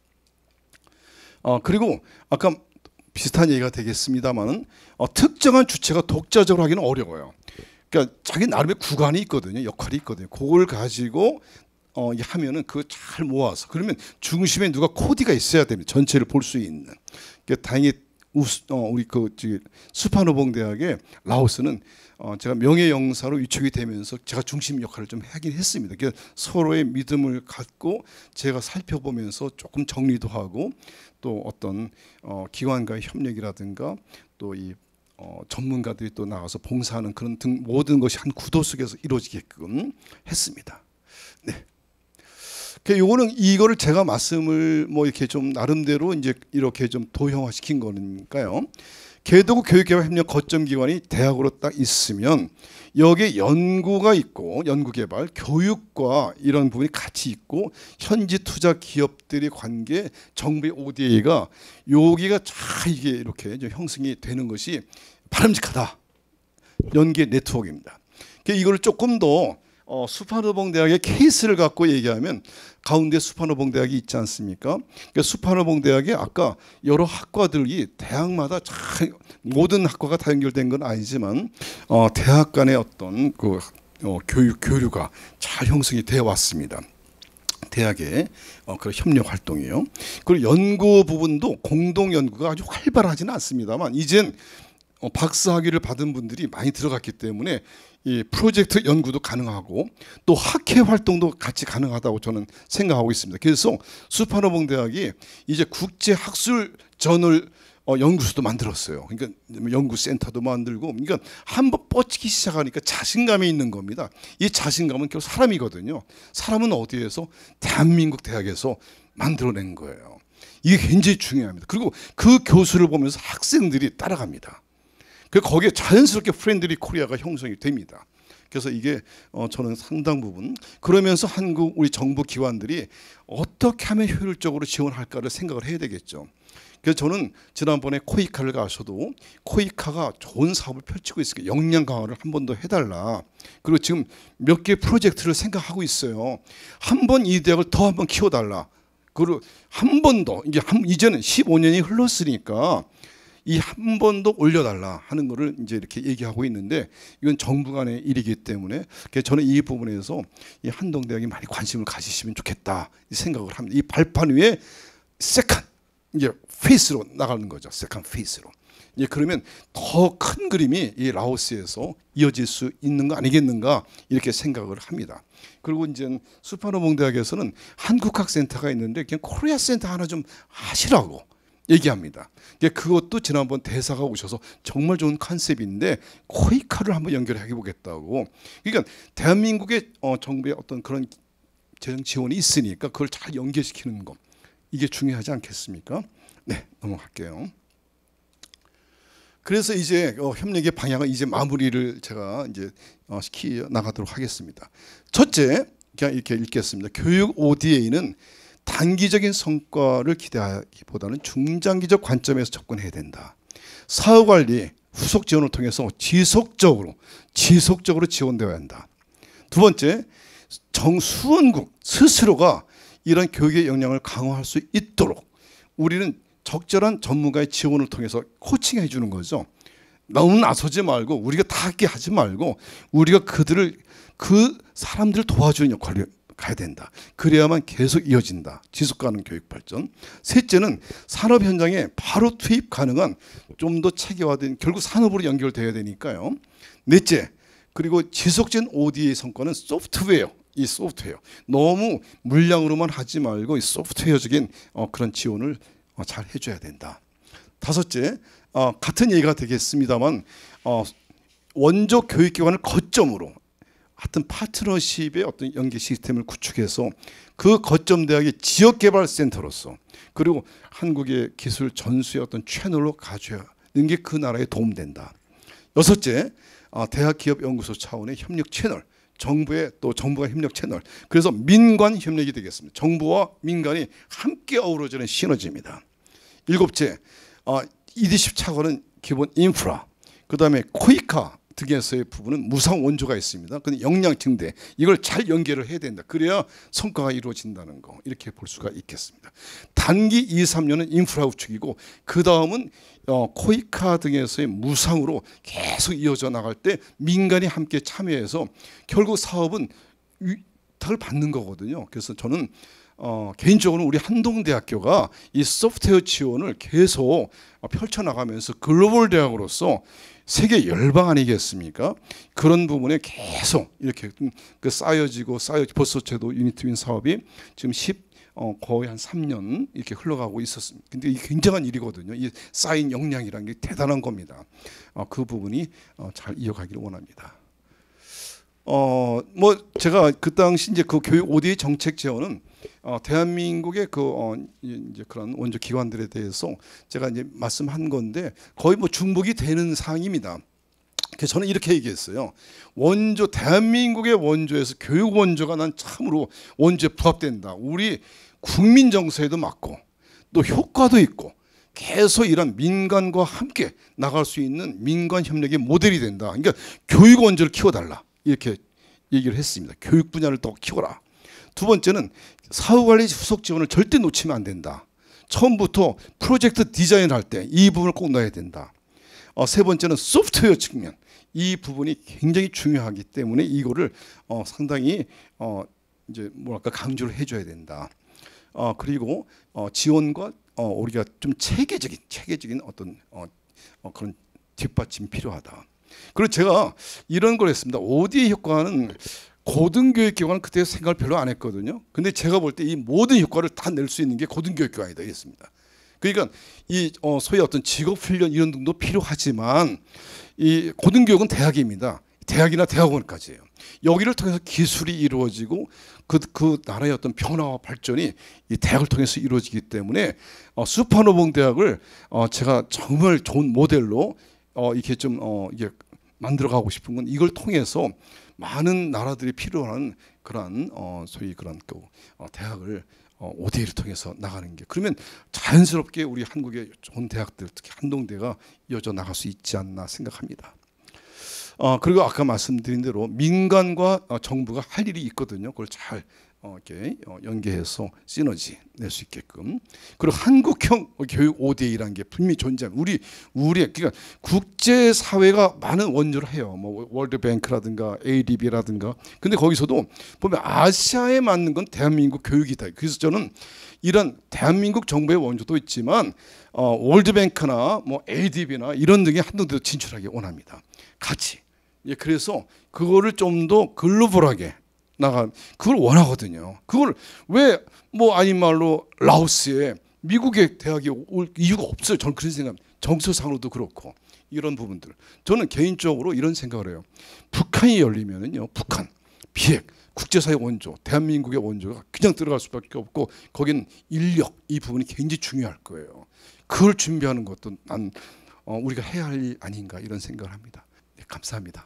그리고 아까 비슷한 얘기가 되겠습니다만은 특정한 주체가 독자적으로 하기는 어려워요. 그러니까 자기 나름의 구간이 있거든요, 역할이 있거든요. 그걸 가지고 하면은 그거 잘 모아서 그러면 중심에 누가 코디가 있어야 됩니다. 전체를 볼 수 있는. 그러니까 다행히 우리 수파노봉 대학의 라오스는 제가 명예영사로 위촉이 되면서 제가 중심 역할을 좀 하긴 했습니다. 그래서 서로의 믿음을 갖고 제가 살펴보면서 조금 정리도 하고 또 어떤 기관과의 협력이라든가 또 이 전문가들이 또 나가서 봉사하는 그런 등 모든 것이 한 구도 속에서 이루어지게끔 했습니다. 네. 요거는 이거를 제가 말씀을 뭐 이렇게 좀 나름대로 이제 이렇게 좀 도형화시킨 거니까요. 개도국 교육개발협력 거점기관이 대학으로 딱 있으면 여기에 연구가 있고 연구개발, 교육과 이런 부분이 같이 있고 현지 투자 기업들의 관계, 정부의 ODA가 여기가 잘 이게 이렇게 형성이 되는 것이 바람직하다. 연계 네트워크입니다. 이거를 조금 더 수파노봉 대학의 케이스를 갖고 얘기하면 가운데 수파노봉 대학이 있지 않습니까? 그러니까 수파노봉 대학에 아까 여러 학과들이 대학마다 잘 모든 학과가 다 연결된 건 아니지만 대학 간의 어떤 그 교류가 잘 형성이 되어 왔습니다. 대학의 그런 협력 활동이요. 그리고 연구 부분도 공동 연구가 아주 활발하지는 않습니다만 이젠 박사학위를 받은 분들이 많이 들어갔기 때문에 이 프로젝트 연구도 가능하고 또 학회 활동도 같이 가능하다고 저는 생각하고 있습니다. 그래서 수파노봉 대학이 이제 국제 학술 저널 연구소도 만들었어요. 그러니까 연구센터도 만들고, 그러니까 한번 뻗치기 시작하니까 자신감이 있는 겁니다. 이 자신감은 결국 사람이거든요. 사람은 어디에서? 대한민국 대학에서 만들어낸 거예요. 이게 굉장히 중요합니다. 그리고 그 교수를 보면서 학생들이 따라갑니다. 거기에 자연스럽게 프렌들리 코리아가 형성이 됩니다. 그래서 이게 저는 상당 부분 그러면서 한국 우리 정부 기관들이 어떻게 하면 효율적으로 지원할까를 생각을 해야 되겠죠. 그래서 저는 지난번에 코이카를 가셔도 코이카가 좋은 사업을 펼치고 있으니까 역량 강화를 한 번 더 해달라. 그리고 지금 몇 개 프로젝트를 생각하고 있어요. 한 번 이 대학을 더 한 번 키워달라. 그리고 한 번 더 이제는 15년이 흘렀으니까 이 한 번 더 올려달라 하는 거를 이제 이렇게 얘기하고 있는데 이건 정부 간의 일이기 때문에 저는 이 부분에서 이 한동대학이 많이 관심을 가지시면 좋겠다 생각을 합니다. 이 발판 위에 세컨 이제 페이스로 나가는 거죠. 세컨 페이스로. 이제 그러면 더 큰 그림이 이 라오스에서 이어질 수 있는 거 아니겠는가 이렇게 생각을 합니다. 그리고 이제 수파노봉 대학에서는 한국학센터가 있는데 그냥 코리아 센터 하나 좀 하시라고 얘기합니다. 그것도 지난번 대사가 오셔서 정말 좋은 컨셉인데 코이카를 한번 연결해 보겠다고. 그러니까 대한민국의 정부의 어떤 그런 재정 지원이 있으니까 그걸 잘 연계시키는 것 이게 중요하지 않겠습니까? 네, 넘어갈게요. 그래서 이제 협력의 방향은 이제 마무리를 제가 이제 시키 나가도록 하겠습니다. 첫째, 그냥 이렇게 읽겠습니다. 교육 ODA는 단기적인 성과를 기대하기보다는 중장기적 관점에서 접근해야 된다. 사후관리, 후속 지원을 통해서 지속적으로 지원되어야 한다. 두 번째, 수원국 스스로가 이런 교육의 역량을 강화할 수 있도록 우리는 적절한 전문가의 지원을 통해서 코칭해 주는 거죠. 너무 나서지 말고 우리가 다 하게 하지 말고 우리가 그 사람들을 도와주는 역할을 가야 된다. 그래야만 계속 이어진다. 지속 가능 교육 발전. 셋째는 산업 현장에 바로 투입 가능한 좀 더 체계화된 결국 산업으로 연결돼야 되니까요. 넷째, 그리고 지속적인 ODA 성과는 소프트웨어. 이 소프트웨어 너무 물량으로만 하지 말고 이 소프트웨어적인 그런 지원을 잘 해줘야 된다. 다섯째, 같은 얘기가 되겠습니다만 원조 교육기관을 거점으로 하여튼 파트너십의 어떤 연계 시스템을 구축해서 그 거점 대학의 지역개발센터로서 그리고 한국의 기술 전수의 어떤 채널로 가져야 하는 게 그 나라에 도움된다. 여섯째, 대학기업연구소 차원의 협력 채널, 정부가 협력 채널. 그래서 민관 협력이 되겠습니다. 정부와 민간이 함께 어우러지는 시너지입니다. 일곱째, EDC 차원은 기본 인프라. 그다음에 코이카 등에서의 부분은 무상 원조가 있습니다. 근데 역량 증대 이걸 잘 연계를 해야 된다. 그래야 성과가 이루어진다는 거 이렇게 볼 수가 있겠습니다. 단기 2, 3년은 인프라 구축이고 그 다음은 코이카 등에서의 무상으로 계속 이어져 나갈 때 민간이 함께 참여해서 결국 사업은 위탁을 받는 거거든요. 그래서 저는 개인적으로 우리 한동대학교가 이 소프트웨어 지원을 계속 펼쳐나가면서 글로벌 대학으로서 세계 열방 아니겠습니까? 그런 부분에 계속 이렇게 쌓여지고 벌써 저도 유니트윈 사업이 지금 거의 한 3년 이렇게 흘러가고 있었습니다. 근데 이게 굉장한 일이거든요. 이 쌓인 역량이라는 게 대단한 겁니다. 그 부분이 잘 이어가기를 원합니다. 제가 그 당시 이제 그 교육 ODA 정책 지원은 대한민국의 이제 그런 원조 기관들에 대해서 제가 이제 말씀한 건데 거의 중복이 되는 사항입니다. 그래서 저는 이렇게 얘기했어요. 대한민국의 원조에서 교육 원조가 난 참으로 원조에 부합된다. 우리 국민 정서에도 맞고 또 효과도 있고 계속 이런 민간과 함께 나갈 수 있는 민간 협력의 모델이 된다. 그러니까 교육 원조를 키워달라. 이렇게 얘기를 했습니다. 교육 분야를 더 키워라. 두 번째는 사후관리 후속 지원을 절대 놓치면 안 된다. 처음부터 프로젝트 디자인을 할 때 이 부분을 꼭 넣어야 된다. 세 번째는 소프트웨어 측면. 이 부분이 굉장히 중요하기 때문에 이거를 상당히 이제 강조를 해줘야 된다. 그리고 지원과 우리가 좀 체계적인 어떤 그런 뒷받침이 필요하다. 그리고 제가 이런 걸 했습니다. ODA 효과는 고등교육기관은 그때 생각을 별로 안 했거든요. 근데 제가 볼 때 이 모든 효과를 다 낼 수 있는 게 고등교육기관이다 했습니다. 그러니까 이 소위 어떤 직업훈련 이런 등도 필요하지만 이 고등교육은 대학입니다. 대학이나 대학원까지예요. 여기를 통해서 기술이 이루어지고 그 나라의 어떤 변화와 발전이 이 대학을 통해서 이루어지기 때문에 수파노봉 대학을 제가 정말 좋은 모델로 이렇게 좀 이게 만들어가고 싶은 건 이걸 통해서 많은 나라들이 필요한 그런 소위 그런 대학을 ODA를 통해서 나가는 게 그러면 자연스럽게 우리 한국의 좋은 대학들 특히 한동대가 이어져 나갈 수 있지 않나 생각합니다. 그리고 아까 말씀드린 대로 민간과 정부가 할 일이 있거든요. 그걸 잘 이렇게 연계해서 시너지 낼 수 있게끔. 그리고 한국형 교육 ODA라는 게 분명히 존재합니다. 우리 그러니까 국제 사회가 많은 원조를 해요. 월드뱅크라든가 ADB라든가. 근데 거기서도 보면 아시아에 맞는 건 대한민국 교육이다. 그래서 저는 이런 대한민국 정부의 원조도 있지만 월드뱅크나 ADB나 이런 등의 한동대도 진출하기 원합니다. 같이. 그래서 그거를 좀 더 글로벌하게 그걸 원하거든요. 그걸 왜 아닌 말로 라오스에 미국의 대학이 올 이유가 없어요. 저는 그런 생각합니다. 정서상으로도 그렇고 이런 부분들. 저는 개인적으로 이런 생각을 해요. 북한이 열리면은요, 북한, 비핵, 국제사회 원조, 대한민국의 원조가 그냥 들어갈 수밖에 없고 거기는 인력 이 부분이 굉장히 중요할 거예요. 그걸 준비하는 것도 우리가 해야 할 일 아닌가 이런 생각을 합니다. 네, 감사합니다.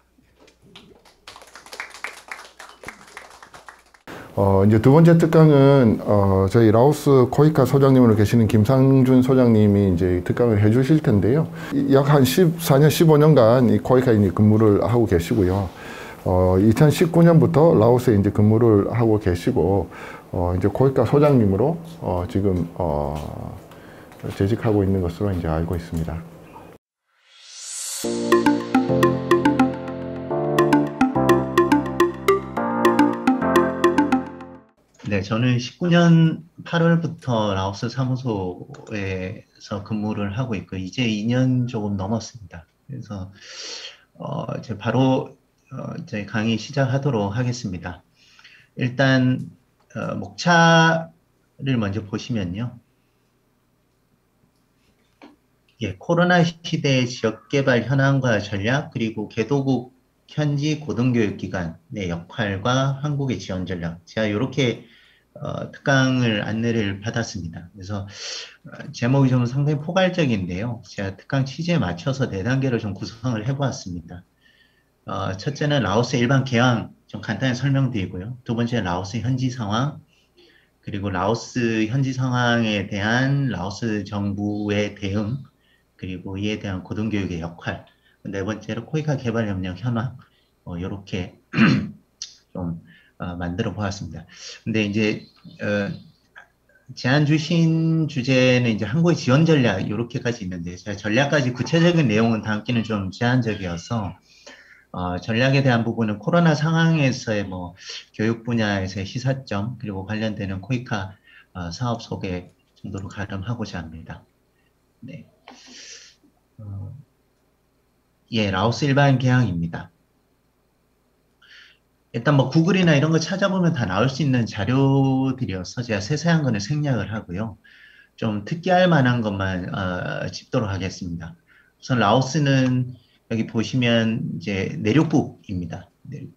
이제 두 번째 특강은 저희 라오스 코이카 소장님으로 계시는 김상준 소장님이 이제 특강을 해주실 텐데요. 약 한 14년, 15년간 이 코이카에 이제 근무를 하고 계시고요. 2019년부터 라오스에 이제 근무를 하고 계시고 이제 코이카 소장님으로 지금 재직하고 있는 것으로 이제 알고 있습니다. 네, 저는 19년 8월부터 라오스 사무소에서 근무를 하고 있고, 이제 2년 조금 넘었습니다. 그래서, 이제 바로, 이제 강의 시작하도록 하겠습니다. 일단, 목차를 먼저 보시면요. 예, 코로나 시대의 지역개발 현황과 전략, 그리고 개도국 현지 고등교육기관의 역할과 한국의 지원 전략. 제가 이렇게 특강을 안내를 받았습니다. 그래서 제목이 좀 상당히 포괄적인데요. 제가 특강 취지에 맞춰서 4단계로 좀 구성을 해보았습니다. 첫째는 라오스 일반 개항 좀 간단히 설명드리고요. 두 번째는 라오스 현지 상황, 그리고 라오스 현지 상황에 대한 라오스 정부의 대응, 그리고 이에 대한 고등교육의 역할, 네 번째로 코이카 개발협력 현황, 이렇게 좀 만들어 보았습니다. 근데 이제 제안 주신 주제는 이제 한국의 지원 전략 이렇게까지 있는데 제가 전략까지 구체적인 내용은 담기는 좀 제한적이어서 전략에 대한 부분은 코로나 상황에서의 뭐 교육 분야에서의 시사점 그리고 관련되는 코이카 사업 소개 정도로 가름하고자 합니다. 네. 예, 라오스 일반 개항입니다. 일단 뭐 구글이나 이런 거 찾아보면 다 나올 수 있는 자료들이어서 제가 세세한 거는 생략을 하고요. 좀 특기할 만한 것만 짚도록 하겠습니다. 우선 라오스는 여기 보시면 이제 내륙국입니다.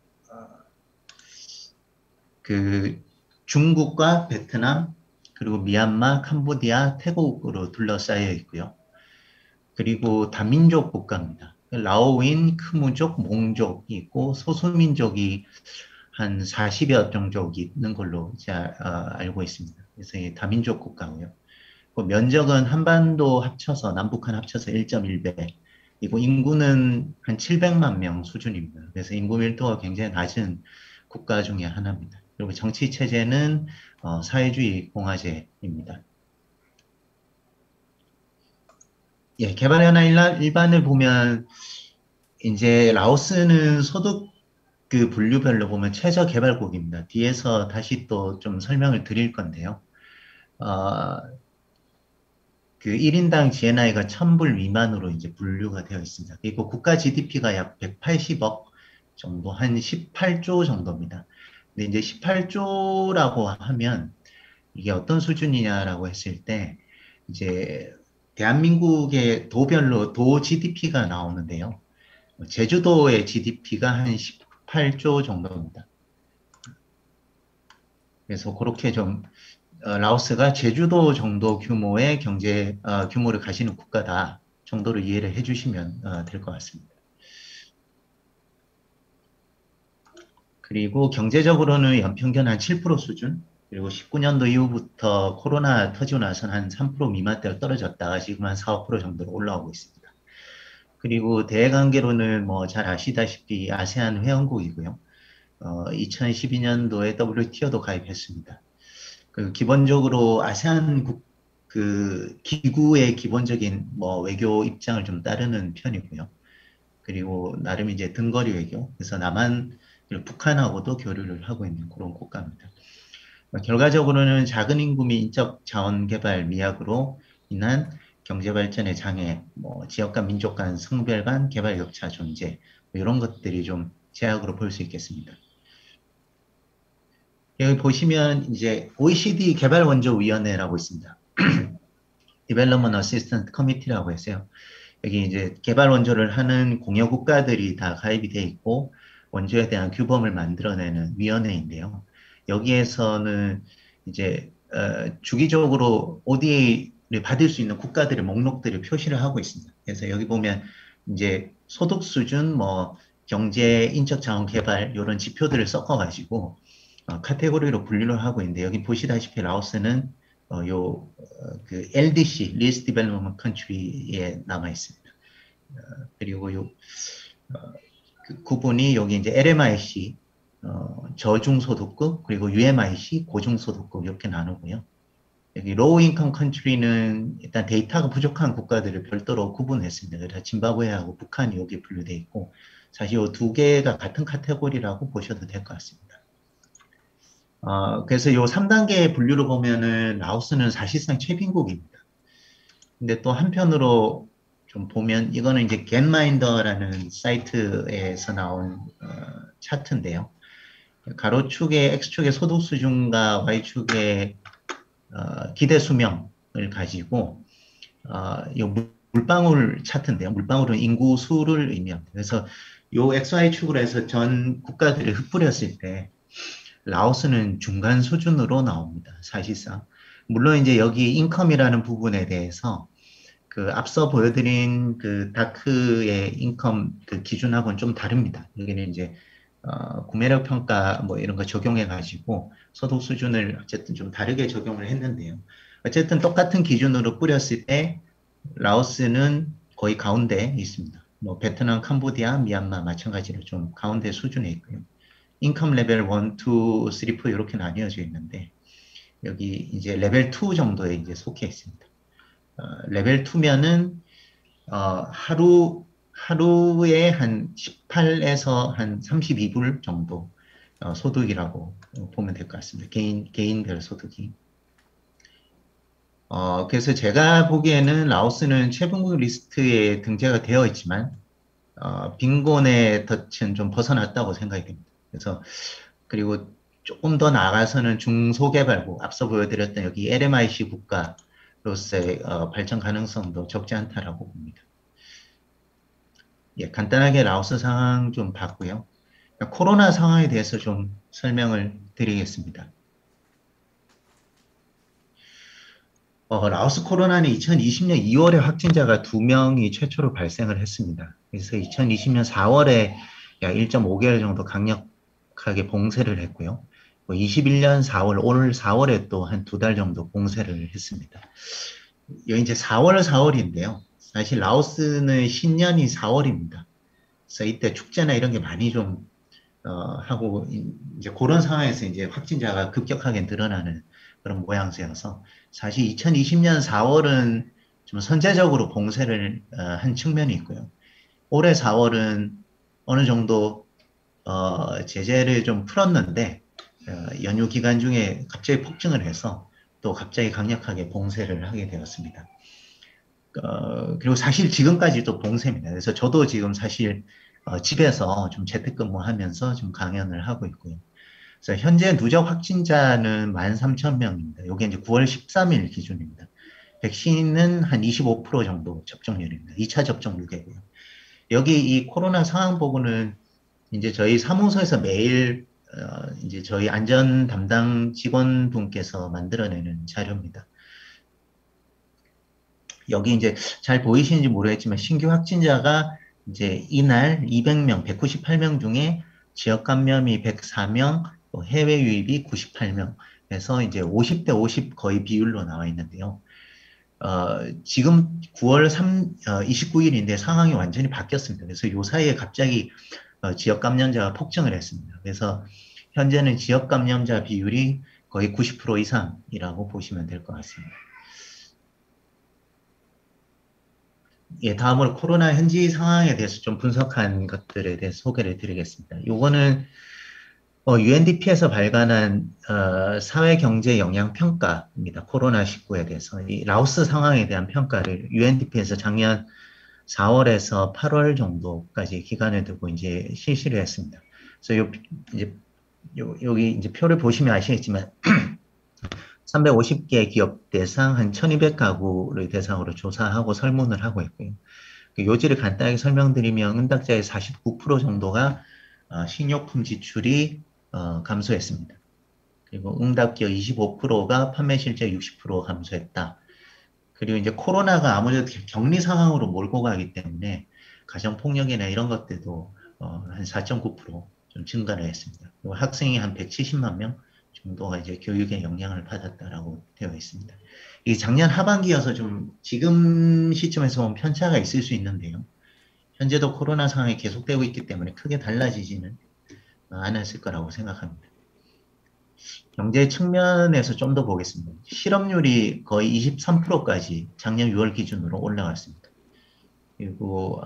그 중국과 베트남 그리고 미얀마, 캄보디아, 태국으로 둘러싸여 있고요. 그리고 다민족 국가입니다. 라오인, 크무족, 몽족이 있고 소수민족이 한 40여 종족이 있는 걸로 제가 알고 있습니다. 그래서 이 다민족 국가고요. 그 면적은 한반도 합쳐서 남북한 합쳐서 1.1배. 그리고 인구는 한 700만 명 수준입니다. 그래서 인구 밀도가 굉장히 낮은 국가 중에 하나입니다. 그리고 정치 체제는 사회주의 공화제입니다. 예, 개발 현황 일반을 보면 이제 라오스는 소득 그 분류별로 보면 최저 개발국입니다. 뒤에서 다시 또 좀 설명을 드릴 건데요. 그 1인당 GNI가 1000불 미만으로 이제 분류가 되어 있습니다. 그리고 국가 GDP가 약 180억 정도, 한 18조 정도입니다. 근데 이제 18조라고 하면 이게 어떤 수준이냐라고 했을 때 이제 대한민국의 도별로 도 GDP가 나오는데요. 제주도의 GDP가 한 18조 정도입니다. 그래서 그렇게 좀 라오스가 제주도 정도 규모의 경제 규모를 가지는 국가다 정도로 이해를 해주시면 될 것 같습니다. 그리고 경제적으로는 연평균 한 7% 수준, 그리고 19년도 이후부터 코로나 터지고 나서는 한 3% 미만대로 떨어졌다가 지금 한 4, 5% 정도로 올라오고 있습니다. 그리고 대외관계로는 뭐 잘 아시다시피 아세안 회원국이고요. 2012년도에 WTO도 가입했습니다. 그 기본적으로 아세안 그 기구의 기본적인 뭐 외교 입장을 좀 따르는 편이고요. 그리고 나름 이제 등거리 외교, 그래서 남한 그리고 북한하고도 교류를 하고 있는 그런 국가입니다. 결과적으로는 작은 인구 및 인적 자원 개발 미약으로 인한 경제 발전의 장애, 뭐 지역 간 민족 간 성별 간 개발 격차 존재, 뭐 이런 것들이 좀 제약으로 볼 수 있겠습니다. 여기 보시면 이제 OECD 개발원조위원회라고 있습니다. Development Assistance Committee라고 해서요. 여기 이제 개발 원조를 하는 공여 국가들이 다 가입이 돼 있고 원조에 대한 규범을 만들어내는 위원회인데요. 여기에서는 이제 주기적으로 ODA를 받을 수 있는 국가들의 목록들을 표시를 하고 있습니다. 그래서 여기 보면 이제 소득 수준, 뭐 경제, 인적 자원 개발 이런 지표들을 섞어가지고 카테고리로 분류를 하고 있는데 여기 보시다시피 라오스는 그 LDC, Least Development Country에 남아 있습니다. 그리고 그 구분이 여기 이제 LMIC 저중소득국 그리고 UMIC 고중소득국 이렇게 나누고요. 여기 로우 인컴 컨트리는 일단 데이터가 부족한 국가들을 별도로 구분했습니다. 그래서 짐바브웨하고 북한이 여기에 분류되어 있고 사실 이 두 개가 같은 카테고리라고 보셔도 될 것 같습니다. 그래서 이 3단계 분류를 보면은 라오스는 사실상 최빈국입니다. 근데 또 한편으로 좀 보면 이거는 이제 겟마인더라는 사이트에서 나온 차트인데요. 가로축의 X축의 소득 수준과 Y축의 기대 수명을 가지고 이 물방울 차트인데요. 물방울은 인구 수를 의미합니다. 그래서 이 XY축으로 해서 전 국가들을 흩뿌렸을 때 라오스는 중간 수준으로 나옵니다. 사실상. 물론 이제 여기 인컴이라는 부분에 대해서 그 앞서 보여드린 그 다크의 인컴 그 기준하고는 좀 다릅니다. 여기는 이제 구매력 평가 뭐 이런 거 적용해 가지고 소득 수준을 어쨌든 좀 다르게 적용을 했는데요. 어쨌든 똑같은 기준으로 뿌렸을 때 라오스는 거의 가운데에 있습니다. 뭐 베트남, 캄보디아, 미얀마 마찬가지로 좀 가운데 수준에 있고요. 인컴 레벨 1, 2, 3, 4 이렇게 나뉘어져 있는데 여기 이제 레벨 2 정도에 이제 속해 있습니다. 레벨 2면은 하루에 한 18에서 한 32불 정도 소득이라고 보면 될 것 같습니다. 개인별 소득이. 그래서 제가 보기에는 라오스는 최빈국 리스트에 등재가 되어 있지만 빈곤의 덫은 좀 벗어났다고 생각이 됩니다. 그래서 그리고 조금 더 나아가서는 중소개발국, 앞서 보여드렸던 여기 LMIC 국가로서의 발전 가능성도 적지 않다라고 봅니다. 예, 간단하게 라오스 상황 좀 봤고요. 코로나 상황에 대해서 좀 설명을 드리겠습니다. 라오스 코로나는 2020년 2월에 확진자가 2명이 최초로 발생을 했습니다. 그래서 2020년 4월에 약 1.5개월 정도 강력하게 봉쇄를 했고요. 21년 4월, 올 4월에 또 한 2달 정도 봉쇄를 했습니다. 여기 이제 4월인데요. 사실 라오스는 신년이 4월입니다. 그래서 이때 축제나 이런 게 많이 좀 하고 이제 그런 상황에서 이제 확진자가 급격하게 늘어나는 그런 모양새여서 사실 2020년 4월은 좀 선제적으로 봉쇄를 한 측면이 있고요. 올해 4월은 어느 정도 제재를 좀 풀었는데 연휴 기간 중에 갑자기 폭증을 해서 또 갑자기 강력하게 봉쇄를 하게 되었습니다. 그리고 사실 지금까지도 봉쇄입니다. 그래서 저도 지금 사실 집에서 좀 재택근무하면서 좀 강연을 하고 있고요. 그래서 현재 누적 확진자는 13,000명입니다. 이게 이제 9월 13일 기준입니다. 백신은 한 25% 정도 접종률입니다. 2차 접종률이고요. 여기 이 코로나 상황 보고는 이제 저희 사무소에서 매일 이제 저희 안전 담당 직원분께서 만들어내는 자료입니다. 여기 이제 잘 보이시는지 모르겠지만 신규 확진자가 이제 이날 200명, 198명 중에 지역 감염이 104명, 해외 유입이 98명 해서 이제 50대 50 거의 비율로 나와 있는데요. 지금 9월 29일인데 상황이 완전히 바뀌었습니다. 그래서 요 사이에 갑자기 지역 감염자가 폭증을 했습니다. 그래서 현재는 지역 감염자 비율이 거의 90% 이상이라고 보시면 될 것 같습니다. 예, 다음으로 코로나 현지 상황에 대해서 좀 분석한 것들에 대해서 소개를 드리겠습니다. 요거는 UNDP에서 발간한 사회경제 영향 평가입니다. 코로나19에 대해서 이 라오스 상황에 대한 평가를 UNDP에서 작년 4월에서 8월 정도까지 기간을 두고 이제 실시를 했습니다. 그래서 여기 이제 표를 보시면 아시겠지만 350개 기업 대상 한 1200가구를 대상으로 조사하고 설문을 하고 있고요. 그 요지를 간단하게 설명드리면 응답자의 49% 정도가 식료품 지출이 감소했습니다. 그리고 응답 기업 25%가 판매 실적 60% 감소했다. 그리고 이제 코로나가 아무래도 격리 상황으로 몰고 가기 때문에 가정폭력이나 이런 것들도 한 4.9% 좀 증가를 했습니다. 그리고 학생이 한 170만 명 정도가 이제 교육에 영향을 받았다라고 되어 있습니다. 이게 작년 하반기여서 좀 지금 시점에서 보면 편차가 있을 수 있는데요. 현재도 코로나 상황이 계속되고 있기 때문에 크게 달라지지는 않았을 거라고 생각합니다. 경제 측면에서 좀 더 보겠습니다. 실업률이 거의 23%까지 작년 6월 기준으로 올라갔습니다. 그리고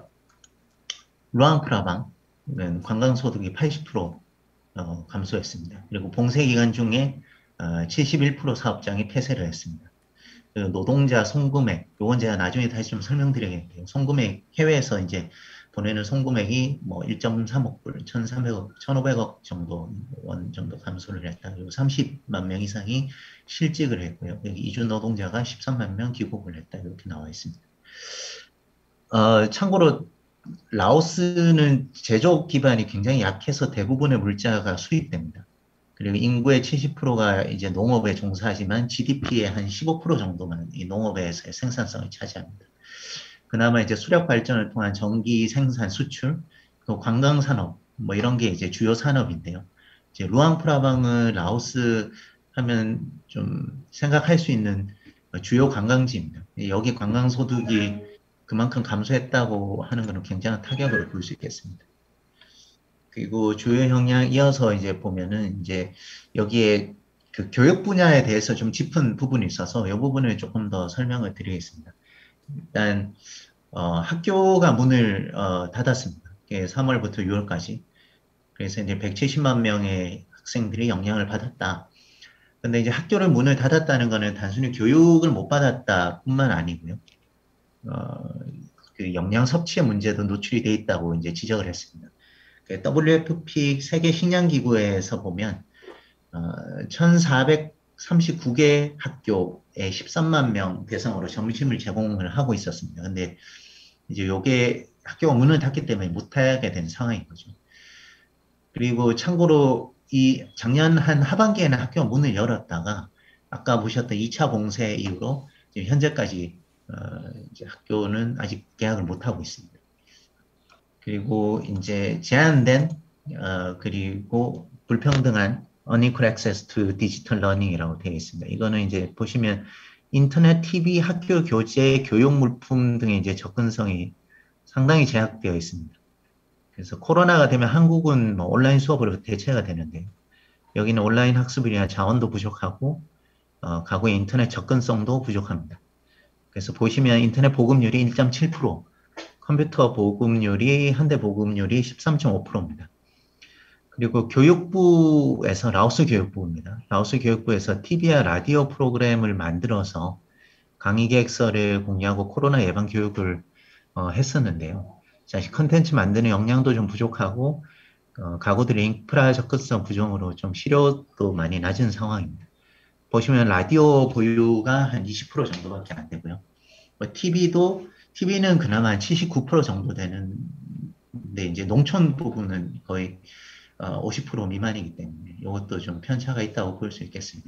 루앙프라방은 관광소득이 80% 감소했습니다. 그리고 봉쇄기간 중에 71% 사업장이 폐쇄를 했습니다. 그리고 노동자 송금액, 요건 제가 나중에 다시 좀 설명드리겠는데요. 송금액, 해외에서 이제 보내는 송금액이 뭐 1.3억 불, 1,300억, 1,500억 정도, 원 정도 감소를 했다. 그리고 30만 명 이상이 실직을 했고요. 여기 이주 노동자가 13만 명 귀국을 했다. 이렇게 나와 있습니다. 참고로 라오스는 제조업 기반이 굉장히 약해서 대부분의 물자가 수입됩니다. 그리고 인구의 70%가 이제 농업에 종사하지만 GDP의 한 15% 정도만 이 농업에서의 생산성을 차지합니다. 그나마 이제 수력 발전을 통한 전기 생산 수출, 또 관광 산업 뭐 이런 게 이제 주요 산업인데요. 이제 루앙프라방은 라오스 하면 좀 생각할 수 있는 주요 관광지입니다. 여기 관광 소득이 그만큼 감소했다고 하는 것은 굉장한 타격으로 볼 수 있겠습니다. 그리고 주요 영향 이어서 이제 보면은 이제 여기에 그 교육 분야에 대해서 좀 짚은 부분이 있어서 이 부분을 조금 더 설명을 드리겠습니다. 일단 학교가 문을 닫았습니다. 3월부터 6월까지. 그래서 이제 170만 명의 학생들이 영향을 받았다. 근데 이제 학교를 문을 닫았다는 것은 단순히 교육을 못 받았다 뿐만 아니고요. 그 영양 섭취의 문제도 노출이 돼 있다고 이제 지적을 했습니다. WFP 세계 식량기구에서 보면 1,439개 학교에 13만 명 대상으로 점심을 제공을 하고 있었습니다. 근데 이제 요게 학교가 문을 닫기 때문에 못하게 된 상황인 거죠. 그리고 참고로 이 작년 한 하반기에는 학교가 문을 열었다가 아까 보셨던 2차 봉쇄 이후로 지금 현재까지 이제 학교는 아직 개학을 못하고 있습니다. 그리고 이제 제한된 그리고 불평등한 unequal access to digital learning이라고 되어 있습니다. 이거는 이제 보시면 인터넷, TV, 학교 교재, 교육 물품 등의 이제 접근성이 상당히 제약되어 있습니다. 그래서 코로나가 되면 한국은 뭐 온라인 수업으로 대체가 되는데 여기는 온라인 학습이나 자원도 부족하고 가구의 인터넷 접근성도 부족합니다. 그래서 보시면 인터넷 보급률이 1.7%, 컴퓨터 보급률이 한대 보급률이 13.5%입니다. 그리고 교육부에서 라오스 교육부입니다. 라오스 교육부에서 TV와 라디오 프로그램을 만들어서 강의 계획서를 공유하고 코로나 예방 교육을 했었는데요. 사실 컨텐츠 만드는 역량도 좀 부족하고 가구들의 인프라 접근성 부족으로 좀 실효도 많이 낮은 상황입니다. 보시면 라디오 보유가 한 20% 정도밖에 안 되고요. TV는 그나마 한 79% 정도 되는데 이제 농촌 부분은 거의 50% 미만이기 때문에 이것도 좀 편차가 있다고 볼 수 있겠습니다.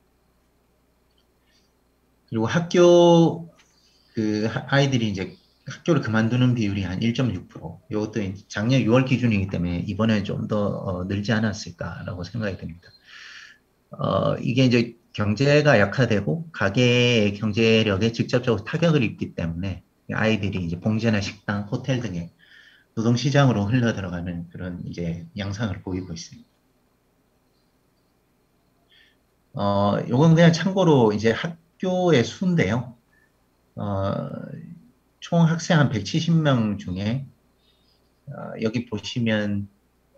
그리고 학교 그 아이들이 이제 학교를 그만두는 비율이 한 1.6%. 이것도 작년 6월 기준이기 때문에 이번에 좀 더 늘지 않았을까라고 생각이 듭니다. 이게 이제 경제가 약화되고 가계의 경제력에 직접적으로 타격을 입기 때문에 아이들이 이제 봉제나 식당, 호텔 등의 노동시장으로 흘러 들어가는 그런 이제 양상을 보이고 있습니다. 요건 그냥 참고로 이제 학교의 수인데요. 총 학생 한 170명 중에 여기 보시면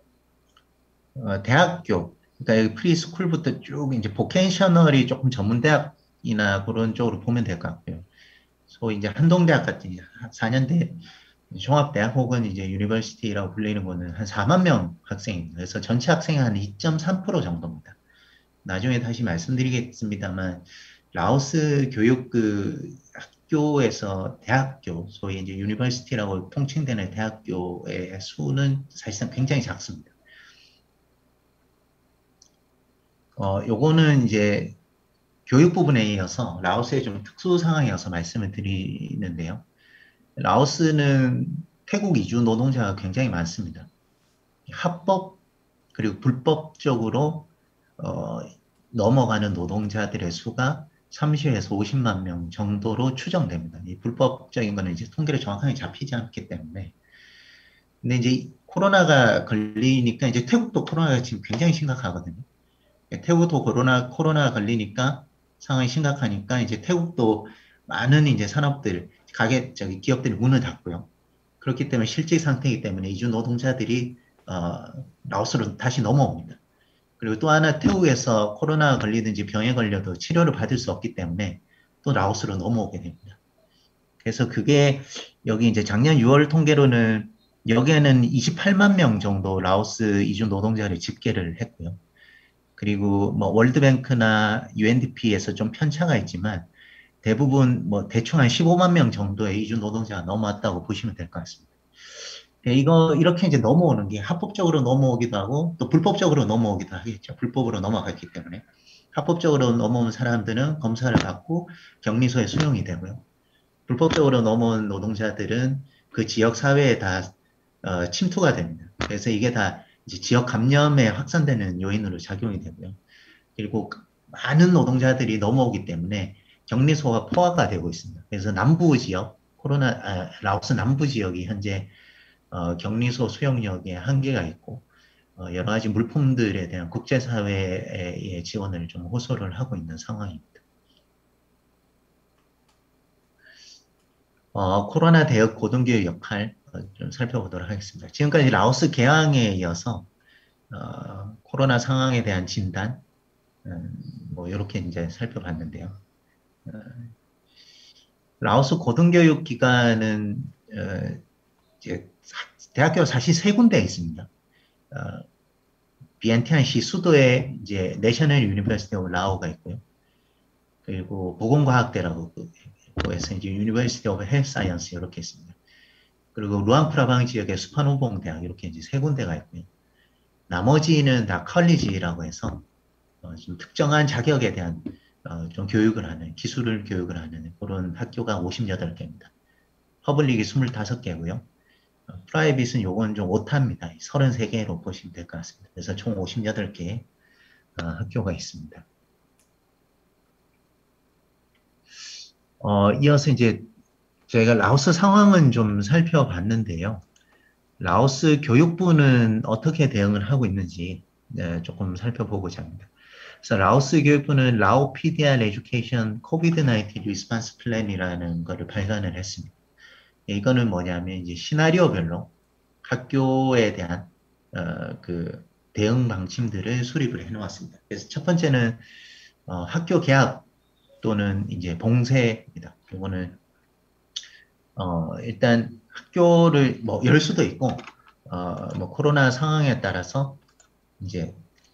대학교, 그러니까 여기 프리스쿨부터 쭉 이제 보케이셔널이 조금 전문 대학이나 그런 쪽으로 보면 될 것 같고요. 소위 이제 한동대학 같은 4년대 종합대학 혹은 이제 유니버시티라고 불리는 거는 한 4만 명 학생입니다. 그래서 전체 학생의 한 2.3% 정도입니다. 나중에 다시 말씀드리겠습니다만 라오스 교육 그 학교에서 대학교, 소위 이제 유니버시티라고 통칭되는 대학교의 수는 사실상 굉장히 작습니다. 요거는 이제 교육 부분에 이어서 라오스의 좀 특수 상황이어서 말씀을 드리는데요. 라오스는 태국 이주 노동자가 굉장히 많습니다. 합법 그리고 불법적으로 넘어가는 노동자들의 수가 30에서 50만 명 정도로 추정됩니다. 이 불법적인 거는 이제 통계를 정확하게 잡히지 않기 때문에. 근데 이제 코로나가 걸리니까 이제 태국도 코로나가 지금 굉장히 심각하거든요. 태국도 코로나 걸리니까 상황이 심각하니까 이제 태국도 많은 이제 산업들, 기업들이 문을 닫고요. 그렇기 때문에 실직 상태이기 때문에 이주 노동자들이 라오스로 다시 넘어옵니다. 그리고 또 하나 태국에서 코로나 걸리든지 병에 걸려도 치료를 받을 수 없기 때문에 또 라오스로 넘어오게 됩니다. 그래서 그게 여기 이제 작년 6월 통계로는 여기에는 28만 명 정도 라오스 이주 노동자를 집계를 했고요. 그리고 뭐 월드뱅크나 UNDP에서 좀 편차가 있지만 대부분 뭐 대충 한 15만 명 정도의 이주 노동자가 넘어왔다고 보시면 될 것 같습니다. 이렇게 이제 넘어오는 게 합법적으로 넘어오기도 하고 또 불법적으로 넘어오기도 하겠죠. 불법으로 넘어갔기 때문에. 합법적으로 넘어온 사람들은 검사를 받고 격리소에 수용이 되고요. 불법적으로 넘어온 노동자들은 그 지역 사회에 다 침투가 됩니다. 그래서 이게 다 이제 지역 감염에 확산되는 요인으로 작용이 되고요. 그리고 많은 노동자들이 넘어오기 때문에 격리소가 포화가 되고 있습니다. 그래서 남부 지역, 라오스 남부 지역이 현재 격리소 수용력에 한계가 있고 여러 가지 물품들에 대한 국제사회의 지원을 좀 호소를 하고 있는 상황입니다. 코로나 대응 고등교육 역할 좀 살펴보도록 하겠습니다. 지금까지 라오스 개항에 이어서 코로나 상황에 대한 진단 뭐 이렇게 이제 살펴봤는데요. 라오스 고등교육 기관은 이제 대학교가 사실 세 군데 있습니다. 비엔티안시 수도에 이제 내셔널 유니버시티 오브 라오가 있고요. 그리고 보건과학대라고 해서 이제 유니버시티 오브 헬스 사이언스 이렇게 있습니다. 그리고 루앙프라방 지역의 수판우봉 대학 이렇게 이제 세 군데가 있고요. 나머지는 다 컬리지라고 해서 좀 특정한 자격에 대한 좀 교육을 하는 기술을 교육을 하는 그런 학교가 58개입니다. 퍼블릭이 25개고요. 프라이빗은 요건 좀 오타입니다. 33개로 보시면 될 것 같습니다. 그래서 총 58개 학교가 있습니다. 이어서 이제 저희가 라오스 상황은 좀 살펴봤는데요. 라오스 교육부는 어떻게 대응을 하고 있는지 조금 살펴보고자 합니다. 그래서 라오스 교육부는 라오 PDR Education COVID-19 Response Plan이라는 것을 발간을 했습니다. 이거는 뭐냐면 이제 시나리오별로 학교에 대한 그 대응 방침들을 수립을 해놓았습니다. 그래서 첫 번째는 학교 개학 또는 이제 봉쇄입니다. 이거는 일단 학교를 뭐 열 수도 있고 뭐 코로나 상황에 따라서 이제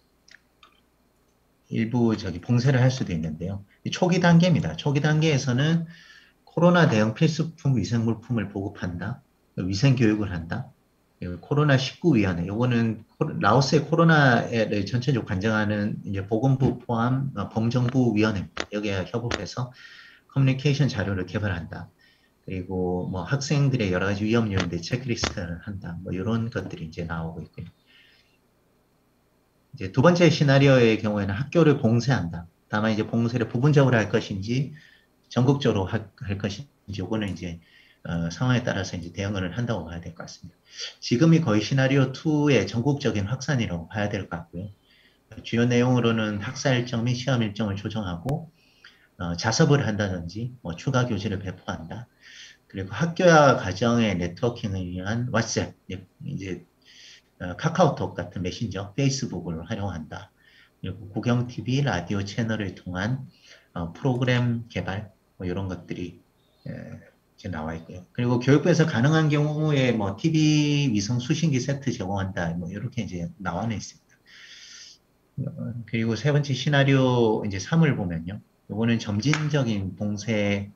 일부 봉쇄를 할 수도 있는데요. 초기 단계입니다. 초기 단계에서는 코로나 대응 필수품 위생물품을 보급한다. 위생 교육을 한다. 코로나19위원회. 요거는 라오스의 코로나를 전체적으로 관장하는 이제 보건부 포함 범정부 위원회입니다. 여기에 협업해서 커뮤니케이션 자료를 개발한다. 그리고 뭐 학생들의 여러 가지 위험 요인들 체크리스트를 한다. 뭐 이런 것들이 이제 나오고 있고요. 이제 두 번째 시나리오의 경우에는 학교를 봉쇄한다. 다만 이제 봉쇄를 부분적으로 할 것인지 전국적으로 할 것인지 요거는 이제 상황에 따라서 이제 대응을 한다고 봐야 될 것 같습니다. 지금이 거의 시나리오 2의 전국적인 확산이라고 봐야 될 것 같고요. 주요 내용으로는 학사 일정 및 시험 일정을 조정하고 자습을 한다든지 뭐 추가 교실을 배포한다. 그리고 학교와 가정의 네트워킹을 위한 왓츠앱, 이제 카카오톡 같은 메신저, 페이스북을 활용한다. 그리고 국영TV, 라디오 채널을 통한 프로그램 개발, 뭐 이런 것들이 이제 나와 있고요. 그리고 교육부에서 가능한 경우에 뭐 TV 위성 수신기 세트 제공한다. 뭐 이렇게 이제 나와 있습니다. 그리고 세 번째 시나리오 이제 3을 보면요. 요거는 점진적인 봉쇄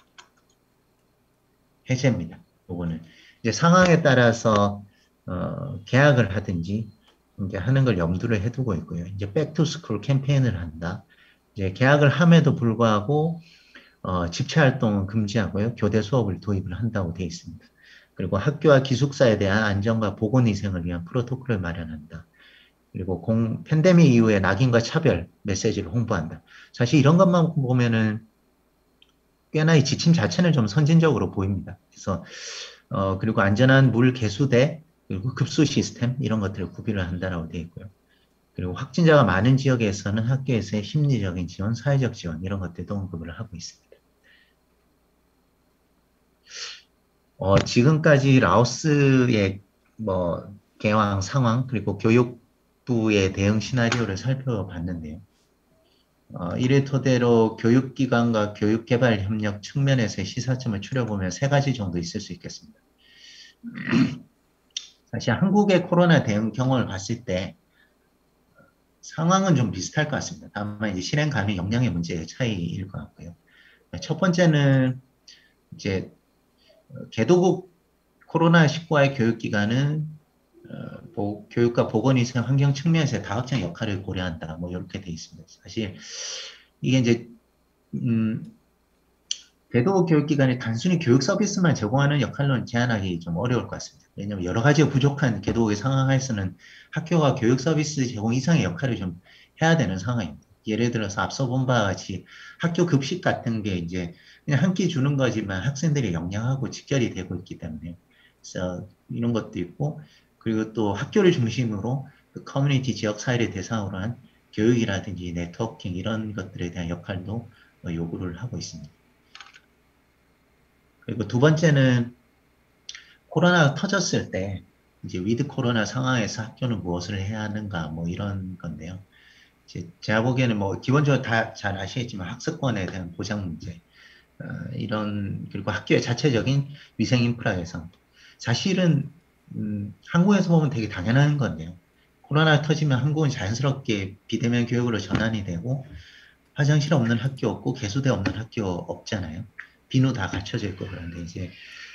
해제입니다. 요거는 이제 상황에 따라서 계약을 하든지 이제 하는 걸 염두를 해두고 있고요. 이제 백투스쿨 캠페인을 한다. 이제 계약을 함에도 불구하고 집체 활동은 금지하고요. 교대 수업을 도입을 한다고 되어 있습니다. 그리고 학교와 기숙사에 대한 안전과 보건위생을 위한 프로토콜을 마련한다. 그리고 팬데믹 이후에 낙인과 차별 메시지를 홍보한다. 사실 이런 것만 보면은 꽤나 이 지침 자체는 좀 선진적으로 보입니다. 그래서 그리고 안전한 물 개수대 그리고 급수 시스템 이런 것들을 구비를 한다라고 되어 있고요. 그리고 확진자가 많은 지역에서는 학교에서의 심리적인 지원, 사회적 지원 이런 것들도 언급을 하고 있습니다. 지금까지 라오스의 개황 상황 그리고 교육부의 대응 시나리오를 살펴봤는데요. 이를 토대로 교육기관과 교육개발협력 측면에서의 시사점을 추려보면 세 가지 정도 있을 수 있겠습니다. 사실 한국의 코로나 대응 경험을 봤을 때 상황은 좀 비슷할 것 같습니다. 다만 이제 실행 가능 역량의 문제의 차이일 것 같고요. 첫 번째는 이제 개도국 코로나19와의 교육기관은 교육과 보건위생 환경 측면에서 다각적 역할을 고려한다. 이렇게 돼 있습니다. 사실 이게 이제 개도국 교육기관이 단순히 교육 서비스만 제공하는 역할로는 제한하기 좀 어려울 것 같습니다. 왜냐하면 여러 가지가 부족한 개도국의 상황 하에서는 학교가 교육 서비스 제공 이상의 역할을 좀 해야 되는 상황입니다. 예를 들어서 앞서 본 바와 같이 학교 급식 같은 게 이제 그냥 한 끼 주는 거지만 학생들이 영양하고 직결이 되고 있기 때문에 그래서 이런 것도 있고 그리고 또 학교를 중심으로 그 커뮤니티 지역 사회를 대상으로 한 교육이라든지 네트워킹 이런 것들에 대한 역할도 요구를 하고 있습니다. 그리고 두 번째는 코로나가 터졌을 때 이제 위드 코로나 상황에서 학교는 무엇을 해야 하는가 이런 건데요. 제가 보기에는 기본적으로 다 잘 아시겠지만 학습권에 대한 보장 문제 그리고 학교의 자체적인 위생 인프라 개선 사실은 한국에서 보면 되게 당연한 건데요. 코로나가 터지면 한국은 자연스럽게 비대면 교육으로 전환이 되고 화장실 없는 학교 없고 개수대 없는 학교 없잖아요. 비누 다 갖춰져 있고 그런데 이제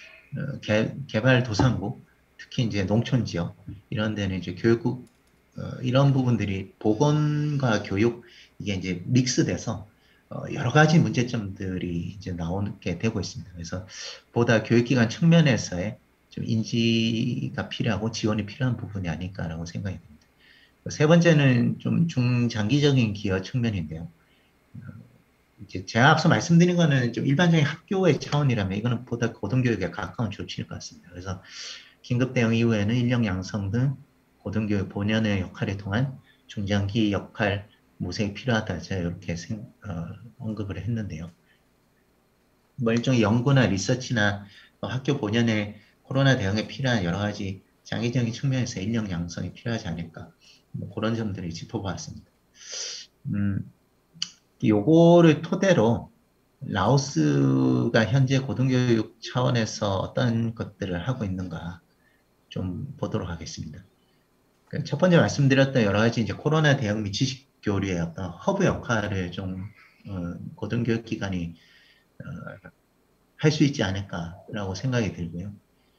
개발도상국 특히 이제 농촌 지역 이런 데는 이제 교육국 이런 부분들이 보건과 교육 이게 이제 믹스돼서 여러 가지 문제점들이 이제 나오게 되고 있습니다. 그래서 보다 교육기관 측면에서의 좀 인지가 필요하고 지원이 필요한 부분이 아닐까라고 생각이 듭니다. 세 번째는 좀 중장기적인 기여 측면인데요. 이제 제가 앞서 말씀드린 거는 좀 일반적인 학교의 차원이라면 이거는 보다 고등교육에 가까운 조치일 것 같습니다. 그래서 긴급 대응 이후에는 인력 양성 등 고등교육 본연의 역할을 통한 중장기 역할 모색이 필요하다. 제가 이렇게 언급을 했는데요. 일종의 연구나 리서치나 학교 본연의 코로나 대응에 필요한 여러 가지 장기적인 측면에서 인력 양성이 필요하지 않을까. 그런 점들을 짚어보았습니다. 요거를 토대로 라오스가 현재 고등교육 차원에서 어떤 것들을 하고 있는가 좀 보도록 하겠습니다. 첫 번째 말씀드렸던 여러 가지 이제 코로나 대응 및 지식 교류의 어떤 허브 역할을 좀 고등교육기관이 할 수 있지 않을까라고 생각이 들고요.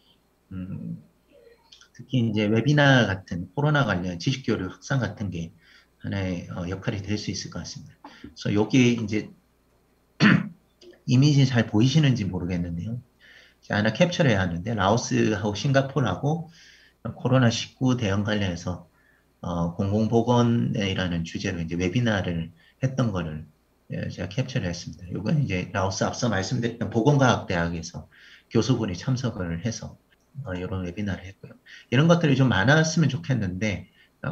특히 이제 웨비나 같은 코로나 관련 지식 교류 확산 같은 게 하나의 역할이 될 수 있을 것 같습니다. 그래서 여기 이제 이미지 잘 보이시는지 모르겠는데요. 하나 캡처를 해야 하는데 라오스하고 싱가포르하고 코로나19 대응 관련해서 공공보건이라는 주제로 이제 웨비나를 했던 거를 제가 캡처를 했습니다. 이건 이제 라오스 앞서 말씀드렸던 보건과학대학에서 교수분이 참석을 해서 이런 웨비나를 했고요. 이런 것들이 좀 많았으면 좋겠는데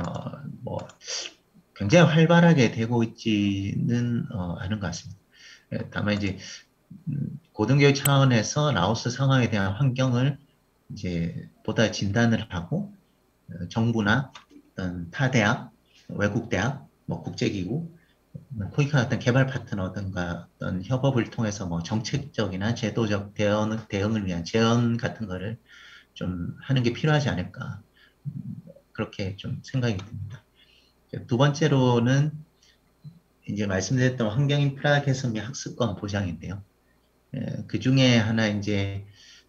굉장히 활발하게 되고 있지는 않은 것 같습니다. 다만 이제 고등교육 차원에서 라오스 상황에 대한 환경을 이제 보다 진단을 하고 정부나 어떤 타 대학, 외국 대학, 국제기구, 코이카 같은 개발 파트너든가 어떤 협업을 통해서 정책적이나 제도적 대응을 위한 제언 같은 거를 좀 하는 게 필요하지 않을까 그렇게 좀 생각이 듭니다. 두 번째로는 이제 말씀드렸던 환경 인프라 개선 및 학습권 보장인데요. 그 중에 하나 이제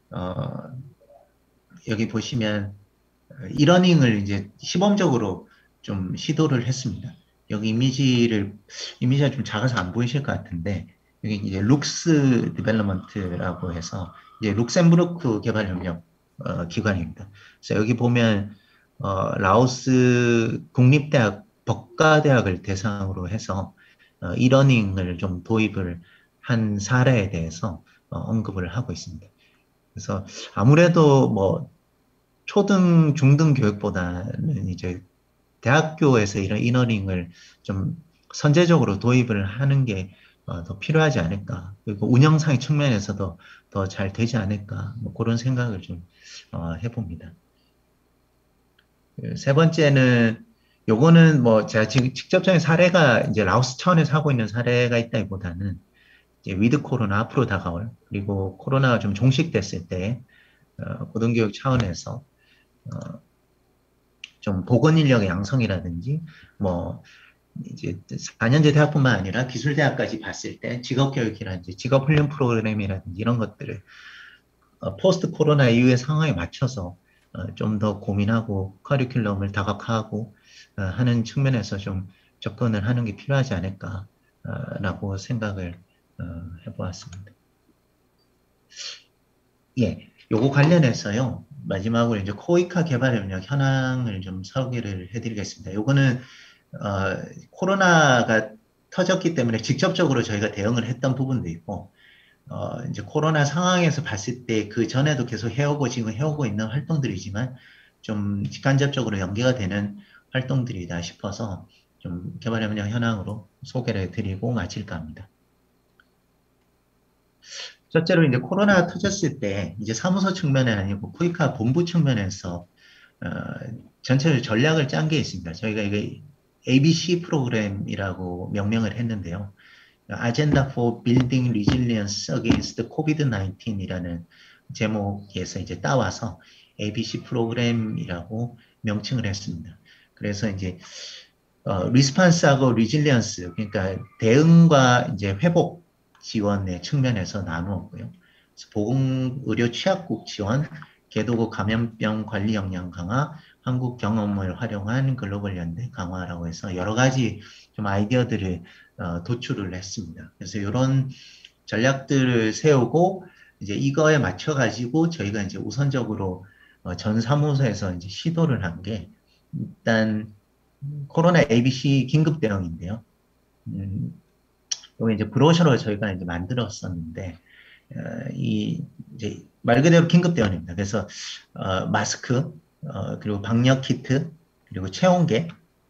여기 보시면 이러닝을 이제 시범적으로 좀 시도를 했습니다. 여기 이미지가 좀 작아서 안 보이실 것 같은데 여기 이제 룩스 디벨롭먼트라고 해서 이제 룩셈부르크 개발협력 기관입니다. 그래서 여기 보면 라오스 국립대학 법과대학을 대상으로 해서 이러닝을 좀 도입을 한 사례에 대해서 언급을 하고 있습니다. 그래서 아무래도 초등, 중등 교육보다는 이제 대학교에서 이런 이너닝을 좀 선제적으로 도입을 하는 게 더 필요하지 않을까. 그리고 운영상의 측면에서도 더 잘 되지 않을까. 뭐 그런 생각을 좀 해봅니다. 세 번째는 요거는 뭐 제가 지금 직접적인 사례가 이제 라오스 차원에서 하고 있는 사례가 있다기보다는 이제 위드 코로나 앞으로 다가올 그리고 코로나가 좀 종식됐을 때 고등교육 차원에서 좀 보건 인력의 양성이라든지 뭐 이제 4년제 대학뿐만 아니라 기술대학까지 봤을 때 직업교육이라든지 직업훈련 프로그램이라든지 이런 것들을 포스트 코로나 이후의 상황에 맞춰서 좀 더 고민하고 커리큘럼을 다각화하고 하는 측면에서 좀 접근을 하는 게 필요하지 않을까라고 생각을 해보았습니다. 예, 요거 관련해서요. 마지막으로 이제 코이카 개발 협력 현황을 좀 소개를 해드리겠습니다. 요거는 코로나가 터졌기 때문에 직접적으로 저희가 대응을 했던 부분도 있고, 이제 코로나 상황에서 봤을 때 그 전에도 계속 해오고 지금 해오고 있는 활동들이지만 좀 직간접적으로 연계가 되는 활동들이다 싶어서 좀 개발협력 현황으로 소개를 해드리고 마칠까 합니다. 첫째로 이제 코로나가 터졌을 때 이제 사무소 측면이 아니고 코이카 본부 측면에서 전체적으로 전략을 짠 게 있습니다. 저희가 이게 ABC 프로그램이라고 명명을 했는데요. Agenda for Building Resilience Against COVID-19이라는 제목에서 이제 따와서 ABC 프로그램이라고 명칭을 했습니다. 그래서 이제 리스판스하고 resilience, 그러니까 대응과 이제 회복 지원의 측면에서 나누었고요. 보건의료 취약국 지원, 개도국 감염병 관리 역량 강화, 한국 경험을 활용한 글로벌 연대 강화라고 해서 여러 가지 좀 아이디어들을 도출을 했습니다. 그래서 이런 전략들을 세우고 이제 이거에 맞춰 가지고 저희가 이제 우선적으로 전 사무소에서 이제 시도를 한 게 일단 코로나 ABC 긴급 대응인데요. 여기 이제 브로셔로 저희가 이제 만들었었는데 이 이제 말 그대로 긴급 대응입니다. 그래서 마스크 그리고 방역 키트 그리고 체온계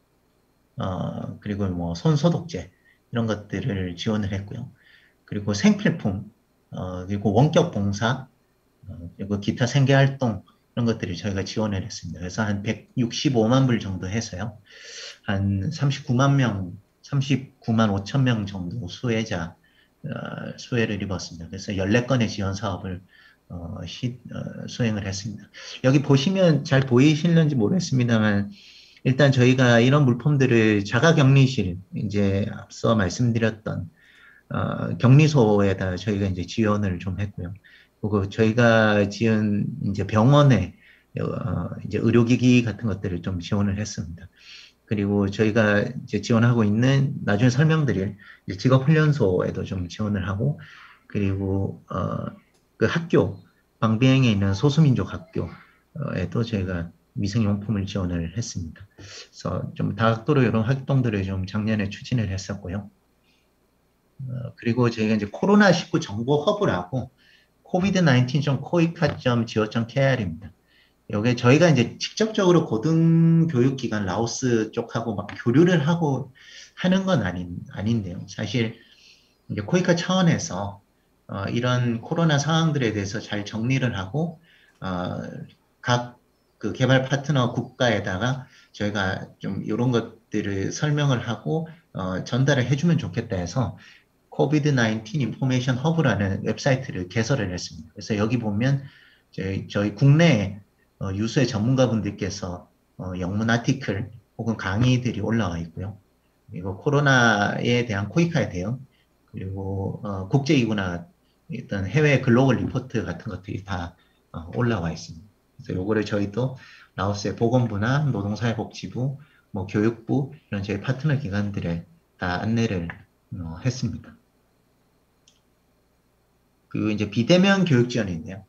그리고 뭐 손 소독제 이런 것들을 지원을 했고요. 그리고 생필품 그리고 원격 봉사 그리고 기타 생계 활동 이런 것들을 저희가 지원을 했습니다. 그래서 한 165만 불 정도 해서요. 한 39만 5천 명 정도 수혜자 수혜를 입었습니다. 그래서 14건의 지원 사업을 수행을 했습니다. 여기 보시면 잘 보이실는지 모르겠습니다만 일단 저희가 이런 물품들을 자가격리실 이제 앞서 말씀드렸던 격리소에다 저희가 이제 지원을 좀 했고요. 그리고 저희가 지은 이제 병원에 이제 의료기기 같은 것들을 좀 지원을 했습니다. 그리고 저희가 이제 지원하고 있는 나중에 설명드릴 직업훈련소에도 좀 지원을 하고 그리고 그 학교 방비행에 있는 소수민족 학교에도 저희가 미생용품을 지원을 했습니다. 그래서 좀 다각도로 이런 활동들을 좀 작년에 추진을 했었고요. 그리고 저희가 이제 코로나19 정보 허브라고 covid19.coica.go.kr입니다. 여기 저희가 이제 직접적으로 고등교육기관 라오스 쪽하고 막 교류를 하고 하는 건 아닌데요. 사실 이제 코이카 차원에서 이런 코로나 상황들에 대해서 잘 정리를 하고 각 그 개발 파트너 국가에다가 저희가 좀 이런 것들을 설명을 하고 전달을 해주면 좋겠다 해서 COVID-19 인포메이션 허브라는 웹사이트를 개설을 했습니다. 그래서 여기 보면 저희 국내 유수의 전문가분들께서 영문 아티클 혹은 강의들이 올라와 있고요. 그리고 코로나에 대한 코이카에 대응 그리고 국제기구나 일단 해외 글로벌 리포트 같은 것들이 다 올라와 있습니다. 그래서 요거를 저희도 라오스의 보건부나 노동사회복지부, 뭐 교육부 이런 저희 파트너 기관들에 다 안내를 했습니다. 그리고 이제 비대면 교육 지원인데요.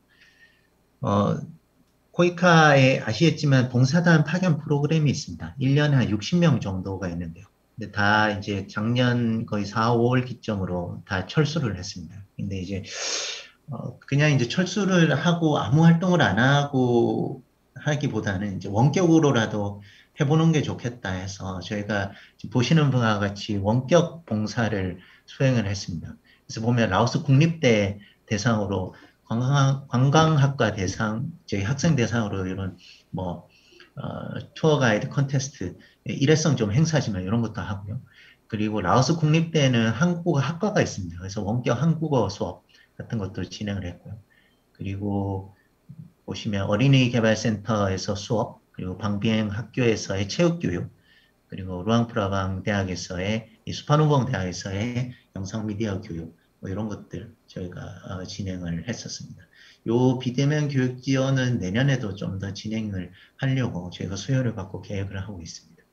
코이카에 아시겠지만 봉사단 파견 프로그램이 있습니다. 1년에 한 60명 정도가 있는데요. 근데 다 이제 작년 거의 4, 5월 기점으로 다 철수를 했습니다. 근데 이제 그냥 이제 철수를 하고 아무 활동을 안 하고 하기보다는 이제 원격으로라도 해보는 게 좋겠다 해서 저희가 지금 보시는 바와 같이 원격 봉사를 수행을 했습니다. 그래서 보면 라오스 국립대 대상으로 관광학과 대상, 저희 학생 대상으로 이런 뭐 투어 가이드 컨테스트, 일회성 좀 행사지만 이런 것도 하고요. 그리고 라오스 국립대는 한국어 학과가 있습니다. 그래서 원격 한국어 수업 같은 것도 진행을 했고요. 그리고 보시면 어린이 개발센터에서 수업, 그리고 방비행 학교에서의 체육교육, 그리고 루앙프라방 대학에서의 수파누봉 대학에서의 영상 미디어 교육, 뭐 이런 것들 저희가 진행을 했었습니다. 요 비대면 교육 지원은 내년에도 좀 더 진행을 하려고 저희가 수요를 받고 계획을 하고 있습니다.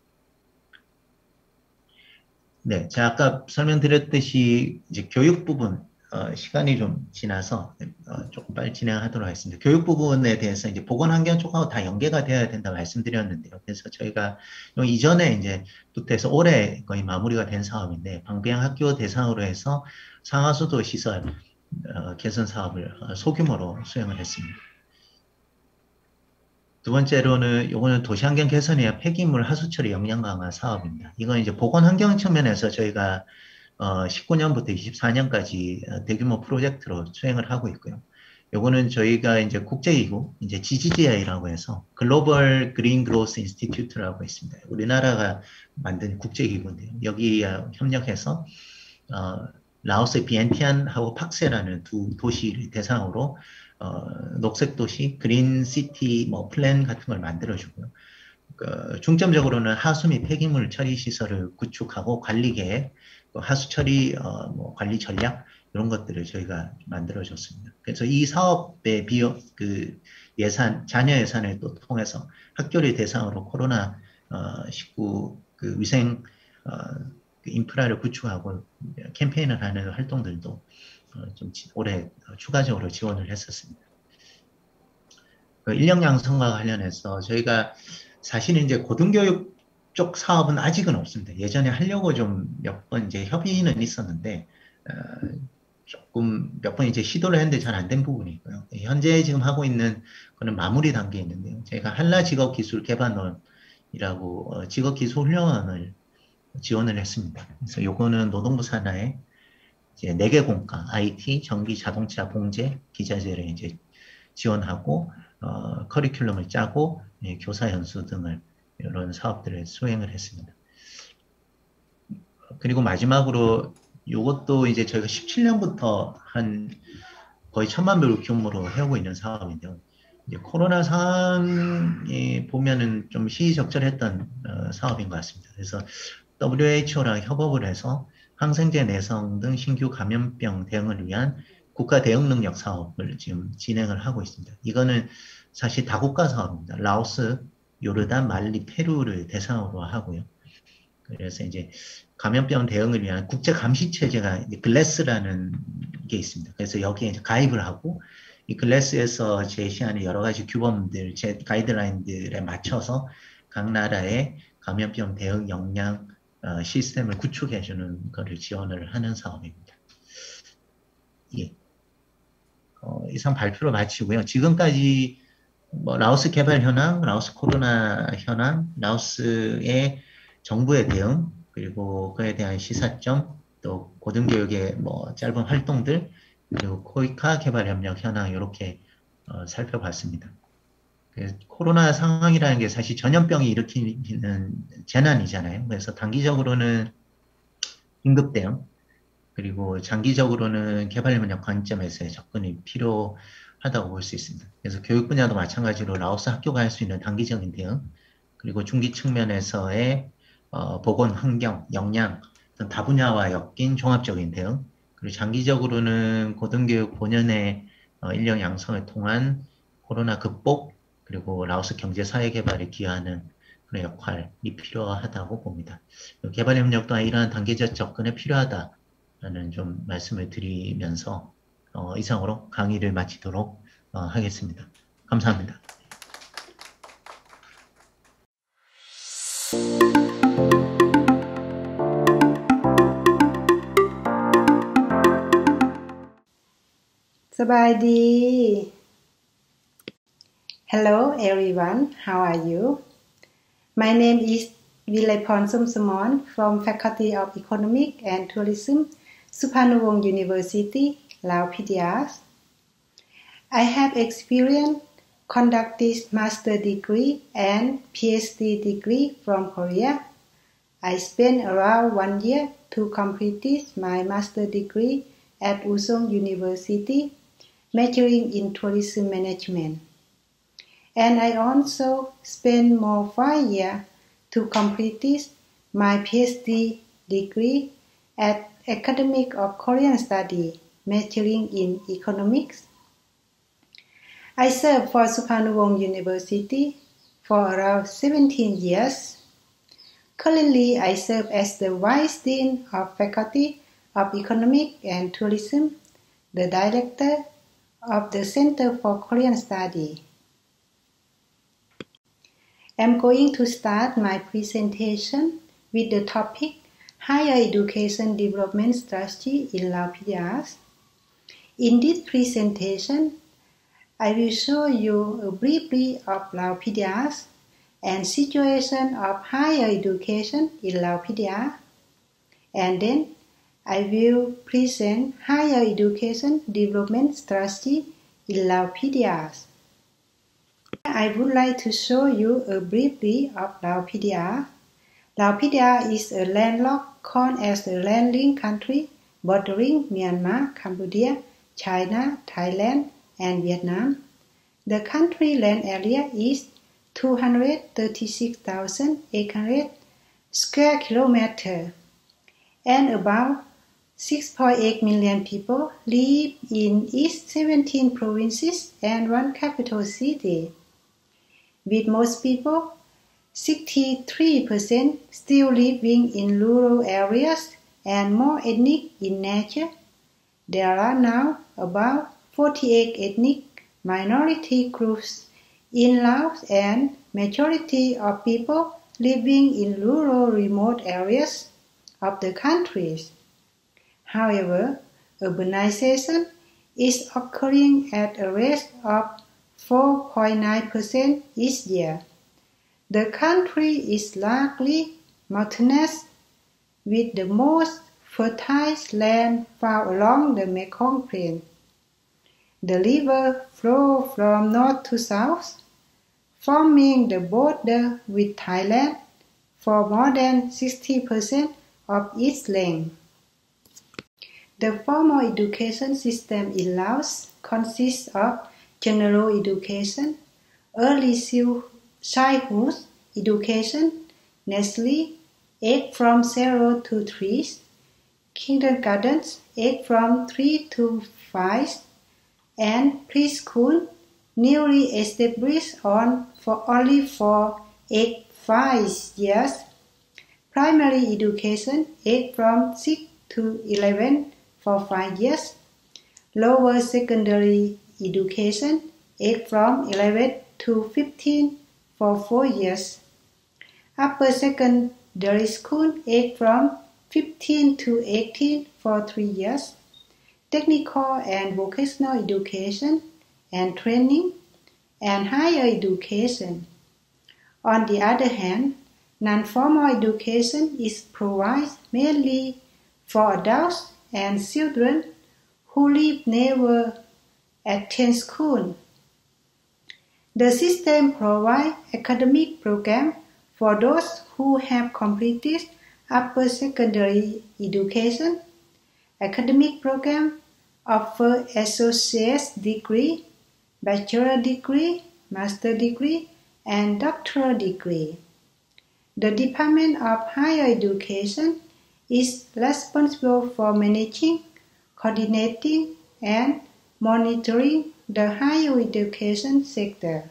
네, 제가 아까 설명드렸듯이 이제 교육 부분 시간이 좀 지나서 조금 빨리 진행하도록 하겠습니다. 교육 부분에 대해서 이제 보건환경 쪽하고 다 연계가 되어야 된다 말씀드렸는데요. 그래서 저희가 이전에 이제 부터 해서 올해 거의 마무리가 된 사업인데 방배양 학교 대상으로 해서 상하수도 시설 개선 사업을 소규모로 수행을 했습니다. 두 번째로는 이거는 도시환경 개선이야 폐기물 하수처리 역량 강화 사업입니다. 이건 이제 보건환경 측면에서 저희가 19년부터 24년까지 대규모 프로젝트로 수행을 하고 있고요. 요거는 저희가 이제 국제기구, 이제 GGGI라고 해서 글로벌 그린 그로스 인스티튜트라고 있습니다. 우리나라가 만든 국제기구인데요. 여기 협력해서 라오스의 비엔티안하고 팍세라는 두 도시를 대상으로 녹색 도시, 그린 시티 뭐 플랜 같은 걸 만들어주고요. 중점적으로는 하수 및 폐기물 처리 시설을 구축하고 관리 계획, 하수 처리 뭐 관리 전략 이런 것들을 저희가 만들어줬습니다. 그래서 이 사업의 비용 예산 자녀 예산을 또 통해서 학교를 대상으로 코로나 19 위생 인프라를 구축하고 캠페인을 하는 활동들도 좀 올해 추가적으로 지원을 했었습니다. 인력 양성과 관련해서 저희가 사실 이제 고등교육 쪽 사업은 아직은 없습니다. 예전에 하려고 좀 몇 번 이제 협의는 있었는데 조금 몇 번 이제 시도를 했는데 잘 안 된 부분이 있고요. 현재 지금 하고 있는 거는 마무리 단계에 있는데요. 저희가 한라직업기술개발원이라고 직업기술훈련원을 지원을 했습니다. 그래서 요거는 노동부 산하에 이제 4개 공과, IT, 전기, 자동차, 봉제, 기자재를 이제 지원하고, 커리큘럼을 짜고, 교사 연수 등을 이런 사업들을 수행을 했습니다. 그리고 마지막으로 요것도 이제 저희가 17년부터 한 거의 1,000만 불 규모로 해오고 있는 사업인데요. 이제 코로나 상황에 보면은 좀 시의적절했던 사업인 것 같습니다. 그래서 WHO랑 협업을 해서 항생제 내성 등 신규 감염병 대응을 위한 국가 대응 능력 사업을 지금 진행을 하고 있습니다. 이거는 사실 다국가 사업입니다. 라오스, 요르단, 말리, 페루를 대상으로 하고요. 그래서 이제 감염병 대응을 위한 국제 감시 체제가 글래스라는 게 있습니다. 그래서 여기에 이제 가입을 하고 이 글래스에서 제시하는 여러 가지 규범들, 가이드라인들에 맞춰서 각 나라의 감염병 대응 역량 시스템을 구축해주는 것을 지원을 하는 사업입니다. 예. 이상 발표를 마치고요. 지금까지 뭐 라오스 개발 현황, 라오스 코로나 현황, 라오스의 정부의 대응, 그리고 그에 대한 시사점, 또 고등교육의 뭐 짧은 활동들, 그리고 코이카 개발 협력 현황 이렇게 살펴봤습니다. 코로나 상황이라는 게 사실 전염병이 일으키는 재난이잖아요. 그래서 단기적으로는 긴급 대응, 그리고 장기적으로는 개발 협력 관점에서의 접근이 필요하다고 볼 수 있습니다. 그래서 교육 분야도 마찬가지로 라오스 학교가 할 수 있는 단기적인 대응, 그리고 중기 측면에서의 보건 환경, 역량 등 다분야와 엮인 종합적인 대응, 그리고 장기적으로는 고등교육 본연의 인력 양성을 통한 코로나 극복, 그리고 라오스 경제 사회 개발에 기여하는 그런 역할이 필요하다고 봅니다. 개발 협력 또한 이러한 단계적 접근에 필요하다라는 좀 말씀을 드리면서 이상으로 강의를 마치도록 하겠습니다. 감사합니다. Sabaydi. Hello everyone, how are you? My name is Vilaypon Somsamon from Faculty of Economic and Tourism, Suparnawong University, Lao PDRs. I have experience conducting master degree and PhD degree from Korea. I spent around 1 year to complete my master degree at Usong University, majoring in tourism management. And I also spent more 5 years to complete my PhD degree at Academy of Korean Studies, majoring in economics. I served for Suparnawong University for around 17 years. Currently, I serve as the Vice Dean of Faculty of Economic and Tourism, the Director of the Center for Korean Studies. I'm going to start my presentation with the topic Higher Education Development Strategy in Lao PDRs. In this presentation, I will show you a briefly of Lao PDRs and situation of higher education in Lao PDR, and then I will present higher education development strategy in Lao PDRs. I would like to show you a briefly of Lao PDR. Lao PDR is a landlocked called as a land-linked country bordering Myanmar, Cambodia, China, Thailand, and Vietnam. The country land area is 236,800 square kilometers, and about 6.8 million people live in its 17 provinces and 1 capital city. With most people, 63% still living in rural areas and more ethnic in nature. There are now about 48 ethnic minority groups in Laos, and majority of people living in rural remote areas of the countries. However, urbanization is occurring at a rate of 4.9% each year. The country is largely mountainous, with the most fertile land found along the Mekong Plain. The river flows from north to south, forming the border with Thailand for more than 60% of its length. The formal education system in Laos consists of general education, early childhood education, nursery, age from 0 to 3, kindergarten, age from 3 to 5, and preschool, newly established only for age 5 years, primary education, age from 6 to 11 for 5 years, lower secondary education, age from 11 to 15 for 4 years, upper secondary school, age from 15 to 18 for 3 years, technical and vocational education and training, and higher education. On the other hand, non-formal education is provided mainly for adults and children who never attend school. The system provides academic programs for those who have completed upper secondary education. Academic programs offer associate degree, bachelor degree, master degree, and doctoral degree. The Department of Higher Education is responsible for managing, coordinating, and monitoring the higher education sector.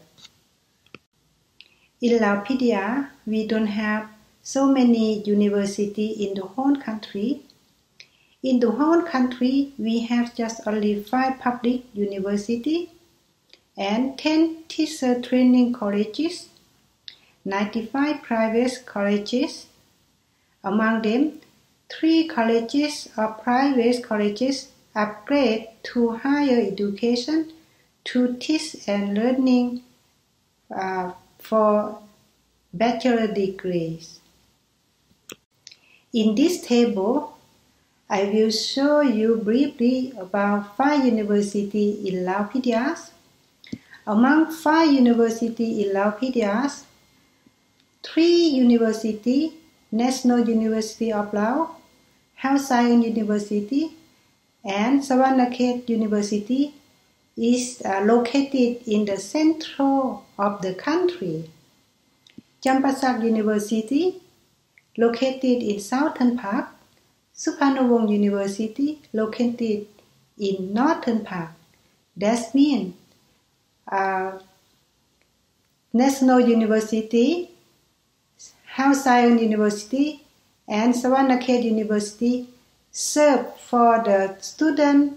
In Lao PDR, we don't have so many universities in the whole country. In the whole country, we have just only 5 public universities and 10 teacher training colleges, 95 private colleges. Among them, 3 colleges or private colleges upgrade to higher education to teach and learning for bachelor degrees. In this table, I will show you briefly about 5 universities in Laos PDRs. Among 5 universities in Laos PDRs, 3 universities, National University of Laos, Health Science University, and Savanakhet University is located in the central of the country. Champasak University, located in southern part, Suphanuvong University, located in northern part. That means National University, Health Science University, and Savanakhet University serve for the students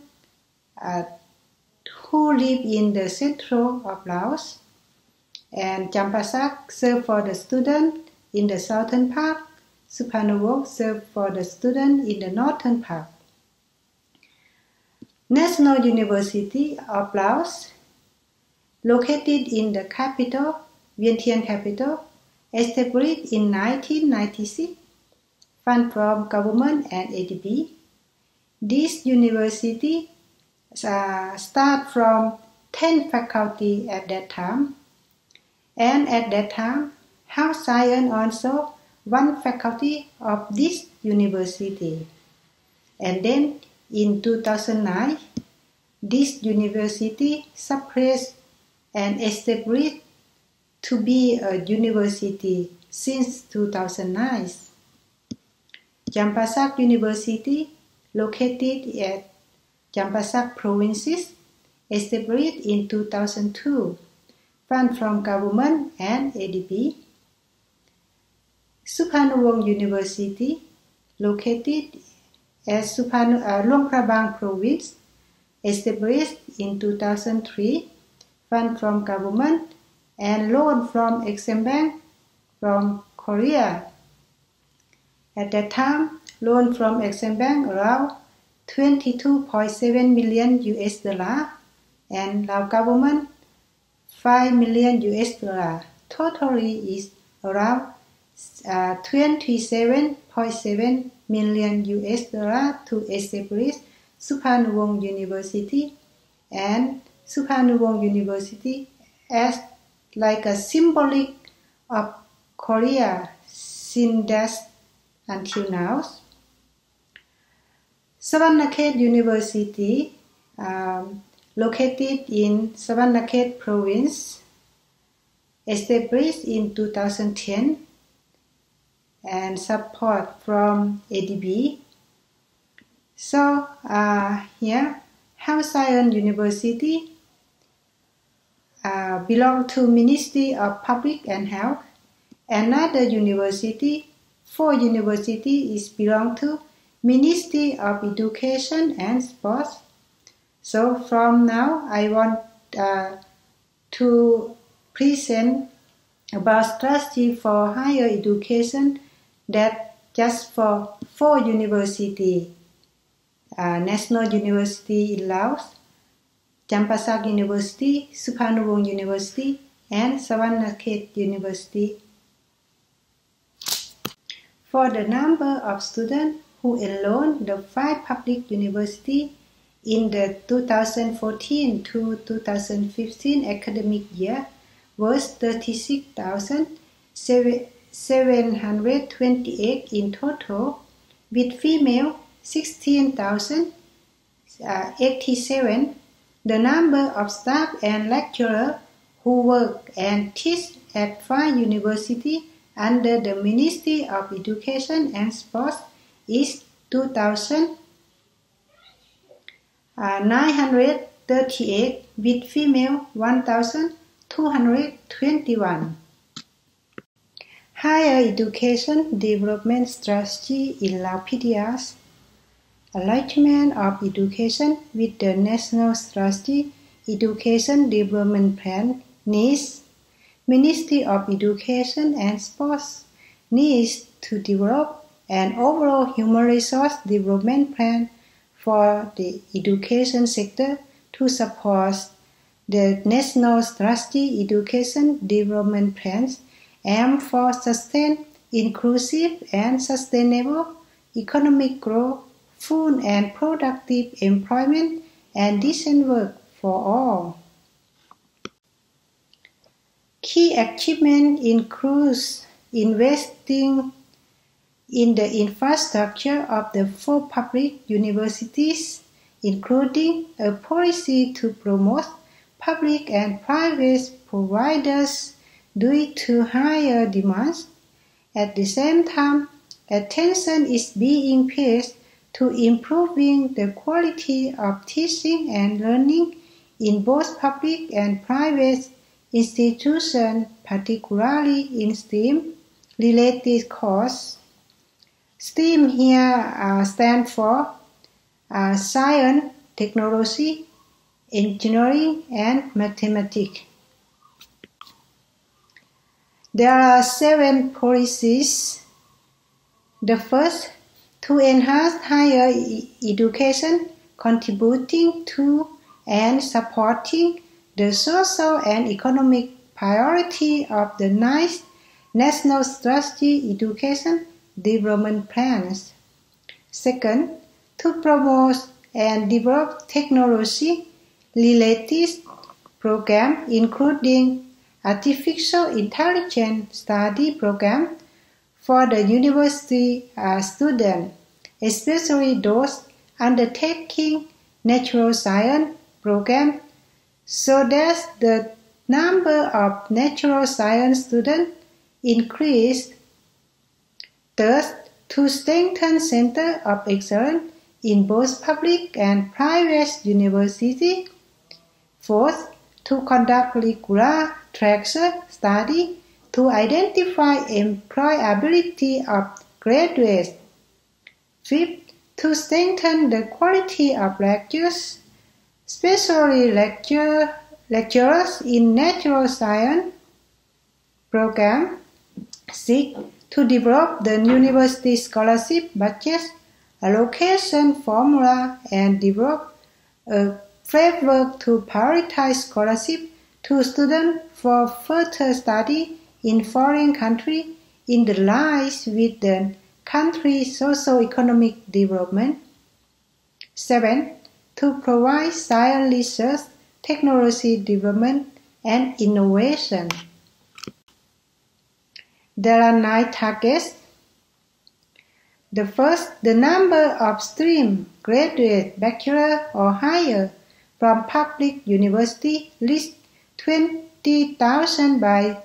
who live in the central of Laos, and Champasak serve for the students in the southern part. Suphanuvong serve for the students in the northern part. National University of Laos, located in the capital, Vientiane capital, established in 1996, fund from government and ADB. This university start from 10 faculty at that time, and at that time, health science also one faculty of this university. And then in 2009, this university suppressed and established to be a university since 2009. Champasak University, located at Champasak provinces, established in 2002, fund from government and ADB. Suphanuvong University, located at Luang Prabang province, established in 2003, fund from government and loan from Exim Bank from Korea. At that time, loan from Exim Bank around 22.7 million US dollar and Lao government 5 million US dollar. Totally is around 27.7 million US dollar to establish Suphanuvong University, and Suphanuvong University as like a symbolic of Korea since that until now. Savanakhet University, located in Savanakhet province, established in 2010 and support from ADB. So here, Health Science University belong to Ministry of Public and Health. Another university, 4 university is belong to Ministry of Education and Sports. So from now, I want to present about strategy for higher education that just for 4 universities, National University in Laos, Champasak University, Suphanuvong University, and Savanakhet University. For the number of students who enrolled the 5 public universities in the 2014 to 2015 academic year was 36,728 in total, with female 16,087. The number of staff and lecturers who work and teach at 5 universities under the Ministry of Education and Sports is 2,938, with female 1,221. Higher Education Development Strategy in Laos PDRs. Alignment of education with the National Strategy Education Development Plan needs. Ministry of Education and Sports needs to develop an overall human resource development plan for the education sector to support the National Strategy Education Development Plans aim for sustained, inclusive, and sustainable economic growth, full and productive employment, and decent work for all. Key achievements include investing in the infrastructure of the 4 public universities, including a policy to promote public and private providers due to higher demands. At the same time, attention is being paid to improving the quality of teaching and learning in both public and private institutions, particularly in STEM-related courses. STEM here stands for science, technology, engineering, and mathematics. There are 7 policies. The first, to enhance higher education, contributing to and supporting the social and economic priority of the 9th National Strategic Education Development Plans. Second, to promote and develop technology-related programs, including artificial intelligence study program for the university students, especially those undertaking natural science program, so that the number of natural science students increased. Third, to strengthen Center of Excellence in both public and private universities. Fourth, to conduct regular transfer study to identify employability of graduates. Fifth, to strengthen the quality of lectures, especially lecturers in natural science program. Sixth, to develop the university scholarship budget allocation formula and develop a framework to prioritize scholarship to students for further study in foreign countries in the line with the country's socio-economic development. 7. To provide science research, technology development, and innovation. There are 9 targets. The first, the number of STEM graduates, bachelor or higher from public university reached 20,000 by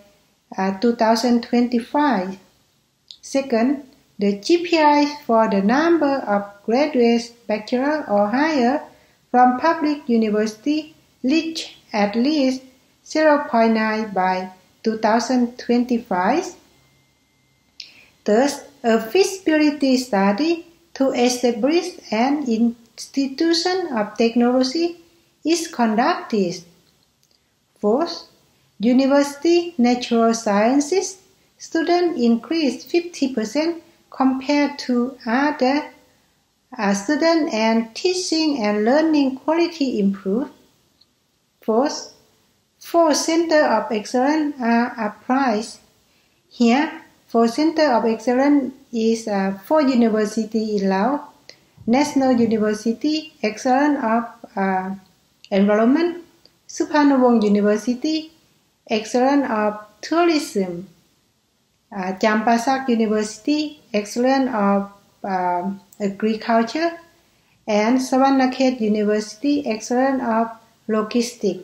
2025. Second, the GPA for the number of graduates, bachelor or higher from public university reached at least 0.9 by 2025. Third, a feasibility study to establish an institution of technology is conducted. Fourth, university natural sciences students increased 50% compared to other students and teaching and learning quality improved. Fourth, 4 Centers of Excellence are applied. Here, 4 Centers of Excellence is 4 universities in Laos: National University Excellence of Environment, Suphanuvong University Excellence of Tourism, Champasak University Excellence of Agriculture, and Savannakhet University Excellence of Logistics.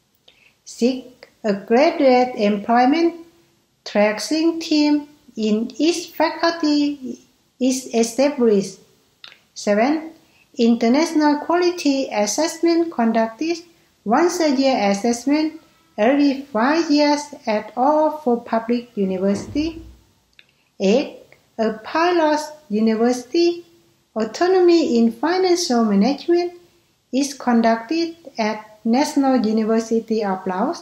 6. A graduate employment tracking team in each faculty is established. 7. International quality assessment conducted once a year assessment every 5 years at all 4 public universities. 8. A pilot university autonomy in financial management is conducted at National University of Laos.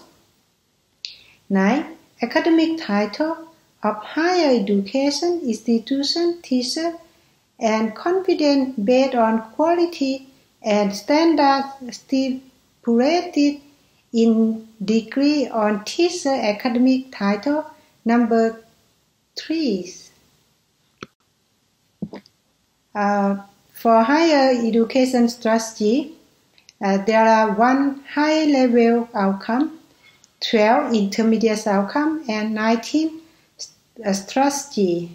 9. Academic title of higher education institution teacher and confidence based on quality and standards stipulated in degree on teacher academic title Number 3. For higher education strategy, there are 1 high-level outcome, 12 intermediate outcome, and 19 strategy.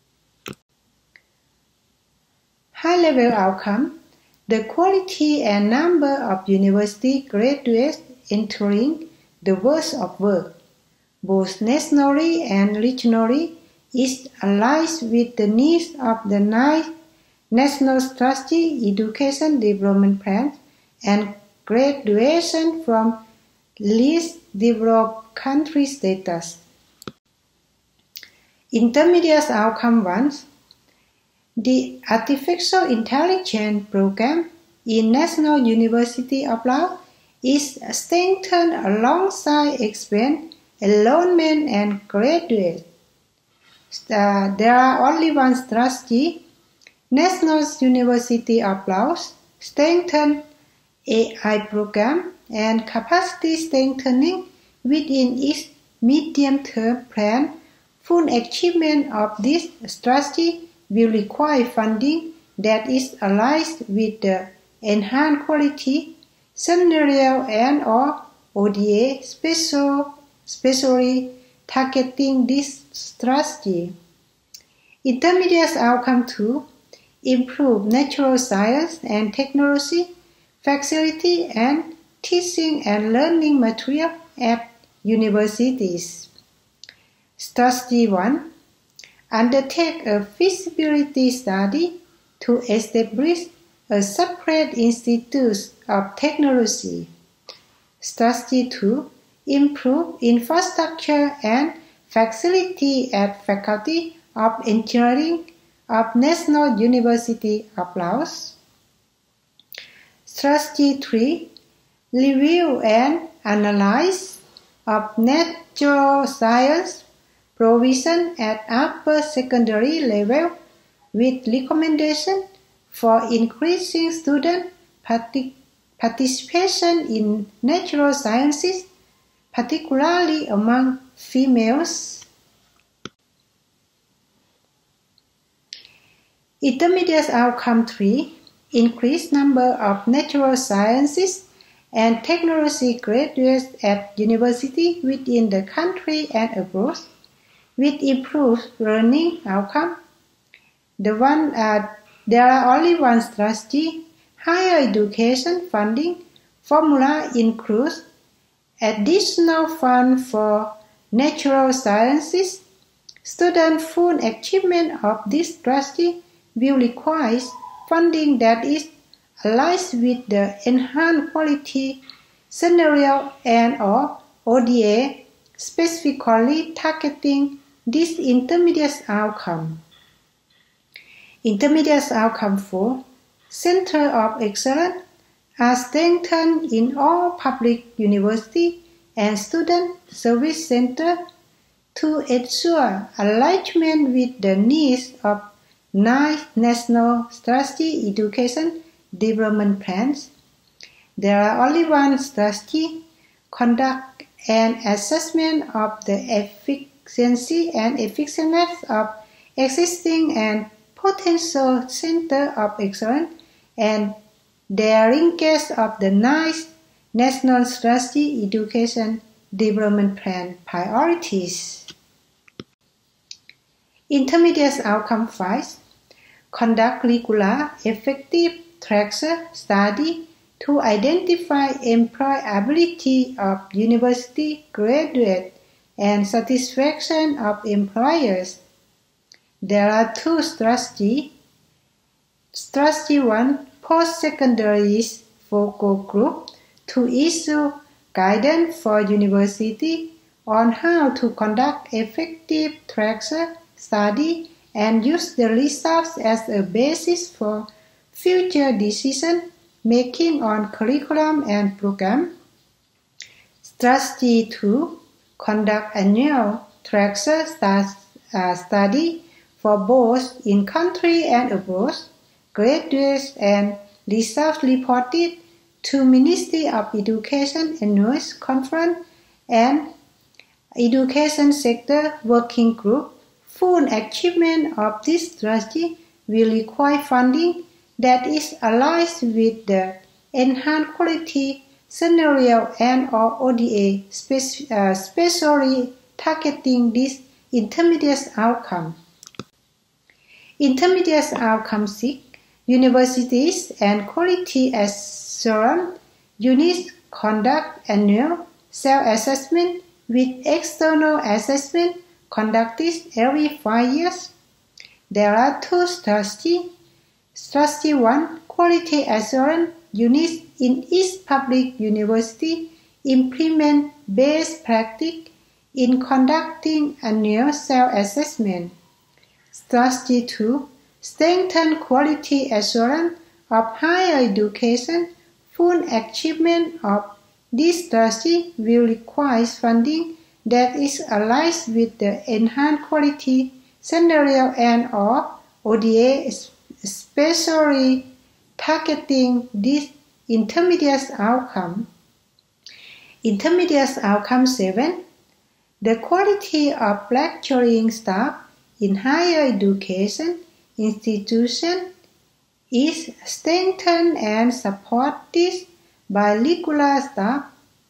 High-level outcome, the quality and number of university graduates entering the world of work, both nationally and regionally, is aligned with the needs of the 9 National Strategy Education Development Plan and graduation from least developed country status. Intermediate outcome 1. The Artificial Intelligence program in National University of Laos is strengthened alongside expand enrollment and graduates. There are only 1 strategy. National University of Laos strengthen AI program and capacity strengthening within its medium-term plan. Full achievement of this strategy will require funding that is aligned with the enhanced quality scenario and/or ODA, specially targeting this strategy. Intermediate outcome 2. Improve natural science and technology facility and teaching and learning material at universities. Strategy 1. Undertake a feasibility study to establish a separate institute of technology. Strategy 2. Improve infrastructure and facility at Faculty of Engineering of National University of Laos. Strategy 3. Review and analyze of natural science provision at upper secondary level with recommendation for increasing student participation in natural sciences, particularly among females. Intermediate outcome 3. Increase number of natural sciences and technology graduates at university within the country and abroad, with improved learning outcome. There are only 1 strategy. Higher education funding formula includes additional fund for natural sciences. Student full achievement of this strategy will require funding that is aligned with the enhanced quality scenario and/or ODA, specifically targeting this intermediate outcome. Intermediate outcome 4. Center of Excellence are strengthened in all public university and student service center to ensure alignment with the needs of 9 National Strategy Education Development Plans. There are only 1 strategy. Conduct an assessment of the efficiency and effectiveness of existing and potential Center of Excellence and their linkage of the 9 National Strategy Education Development Plan priorities. Intermediate outcome 5. Conduct regular, effective tracker study to identify employability of university graduates and satisfaction of employers. There are 2 strategies. Strategy 1. Post-secondary focal group to issue guidance for university on how to conduct effective tracker study and use the results as a basis for future decision making on curriculum and program. Strategy 2. Conduct annual tracker study for both in-country and abroad graduates and results reported to Ministry of Education Annual Conference and Education Sector Working Group, full achievement of this strategy will require funding that is aligned with the enhanced quality scenario and or ODA, especially targeting this intermediate outcome. Intermediate outcome 6. Universities and quality assurance units conduct annual self-assessment with external assessment conducted every 5 years. There are 2 strategies. Strategy 1. Quality assurance units in each public university implement best practice in conducting annual self-assessment. Strategy 2. Strengthen quality assurance of higher education. Full achievement of this strategy will require funding that is aligned with the enhanced quality scenario and or ODA, especially targeting this intermediate outcome. Intermediate outcome 7. The quality of lecturing staff in higher education institution is strengthened and supported by regular staff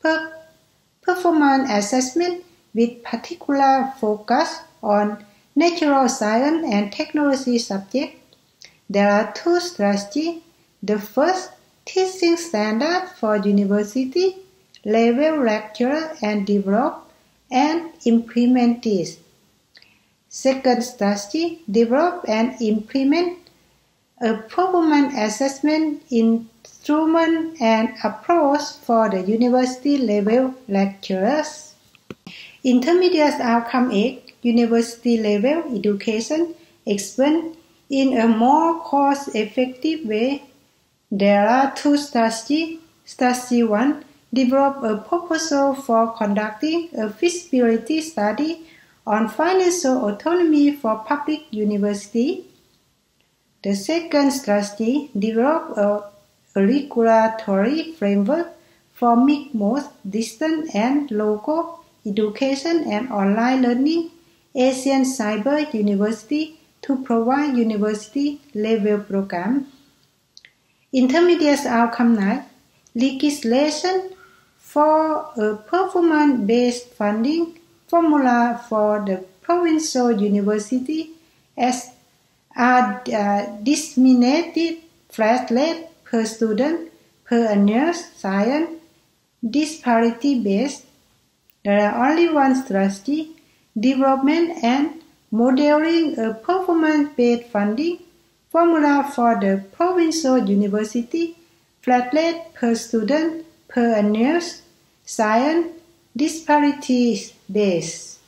performance assessment with particular focus on natural science and technology subjects. There are 2 strategies. The first, teaching standard for university level lecturer and develop and implement this. Second strategy, develop and implement a performance assessment instrument and approach for the university level lecturers. Intermediate outcome 8, university level education expand in a more cost-effective way. There are 2 strategies. Strategy 1, develop a proposal for conducting a feasibility study on financial autonomy for public university. The second strategy, develop a regulatory framework for mixed-mode, distance and local education and online learning Asian Cyber University to provide university-level programs. Intermediate outcome 9, legislation for a performance-based funding formula for the provincial university as are disseminated flat rate per student per annual science disparity based. There are only 1 strategy, development and modeling a performance-based funding formula for the provincial university flat rate per student per annual science disparities based.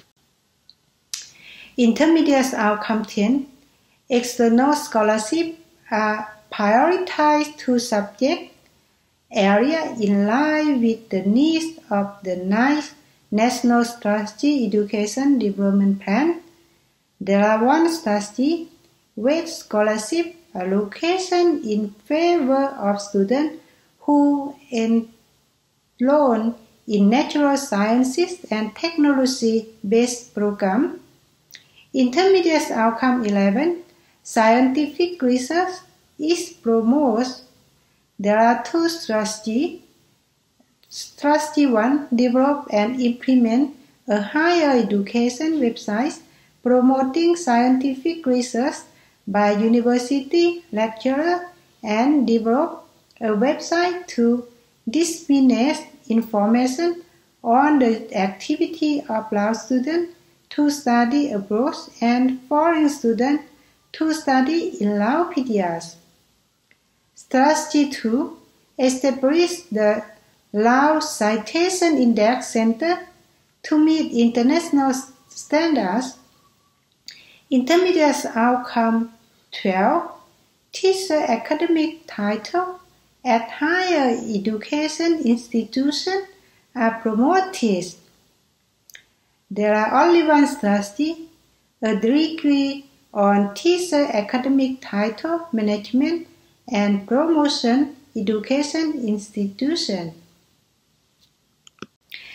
Intermediate outcome 10. External scholarships are prioritized to subject area in line with the needs of the 9th National Strategy Education Development Plan. There are 1 strategy, weight scholarship allocation in favor of students who enroll in natural sciences and technology-based program. Intermediate outcome 11, scientific research is promoted. There are 2 strategies. Strategy 1, develop and implement a higher education website promoting scientific research by university lecturers and develop a website to disseminate information on the activity of Lao students to study abroad and foreign students to study in Lao PDRs. Strategy 2, establish the Lao Citation Index Center to meet international standards. Intermediate outcome 12, teacher academic title at higher education institutions are promoted. There are only 1 strategy, a degree on teacher academic title management and promotion education institution.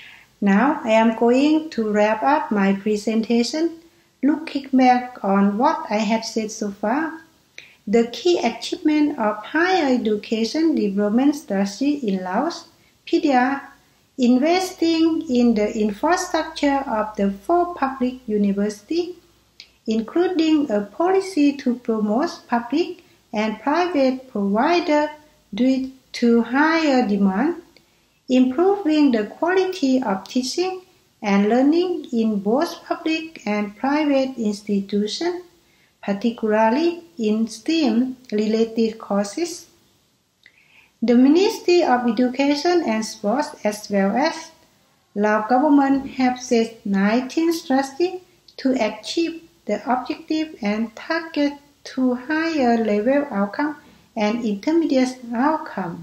Now I am going to wrap up my presentation. Looking back on what I have said so far, the key achievement of higher education development strategy in Laos, PDR, investing in the infrastructure of the 4 public universities, including a policy to promote public and private providers due to higher demand, improving the quality of teaching and learning in both public and private institutions, particularly in STEM-related courses. The Ministry of Education and Sports as well as Lao government have set 19 strategies to achieve the objective and target to higher level outcome and intermediate outcome.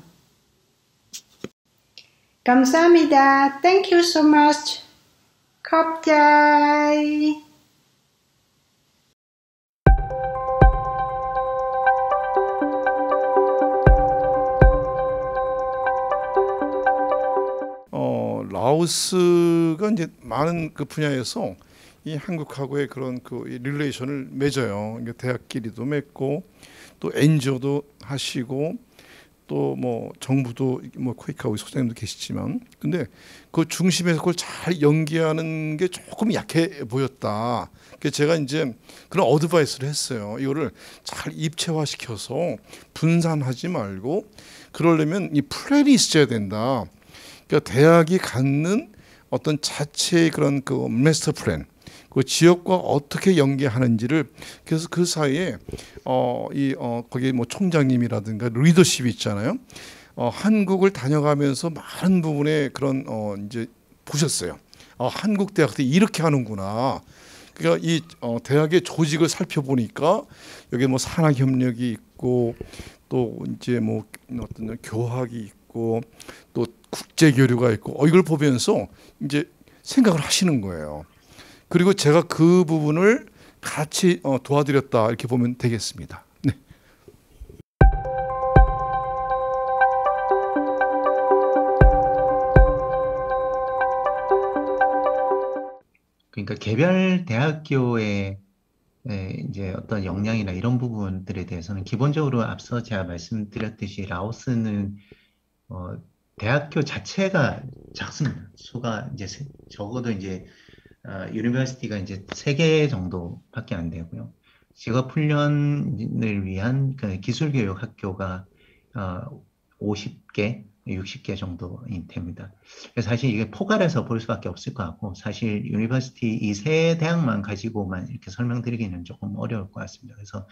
감사합니다. Thank you so much. khóc trai. 라오스가 이제 많은 그 분야에서 이 한국하고의 그런 그 릴레이션을 맺어요. 그러니까 대학끼리도 맺고 또 NGO도 하시고 또 뭐 정부도 뭐 코이카고 소장님도 계시지만 근데 그 중심에서 그걸 잘 연기하는 게 조금 약해 보였다. 그래서 제가 이제 그런 어드바이스를 했어요. 이거를 잘 입체화시켜서 분산하지 말고 그러려면 이 플랜이 있어야 된다. 그러니까 대학이 갖는 어떤 자체의 그런 그 마스터 플랜, 그 지역과 어떻게 연계하는지를 그래서 그 사이에 거기 뭐 총장님이라든가 리더십이 있잖아요. 한국을 다녀가면서 많은 부분에 그런 이제 보셨어요. 한국 대학들이 이렇게 하는구나. 그러니까 이 대학의 조직을 살펴보니까 여기 뭐 산학 협력이 있고 또 이제 뭐 어떤 교학이 있고 또 국제 교류가 있고 이걸 보면서 이제 생각을 하시는 거예요. 그리고 제가 그 부분을 같이 도와드렸다 이렇게 보면 되겠습니다. 네. 그러니까 개별 대학교의 이제 어떤 역량이나 이런 부분들에 대해서는 기본적으로 앞서 제가 말씀드렸듯이 라오스는 대학교 자체가 작습니다. 수가 이제 적어도 이제 유니버시티가 이제 3개 정도밖에 안 되고요. 직업 훈련을 위한 그 기술교육 학교가 50개, 60개 정도인 됩니다. 그래서 사실 이게 포괄해서 볼 수밖에 없을 것 같고 사실 유니버시티 이 3대학만 가지고만 이렇게 설명드리기는 조금 어려울 것 같습니다. 그래서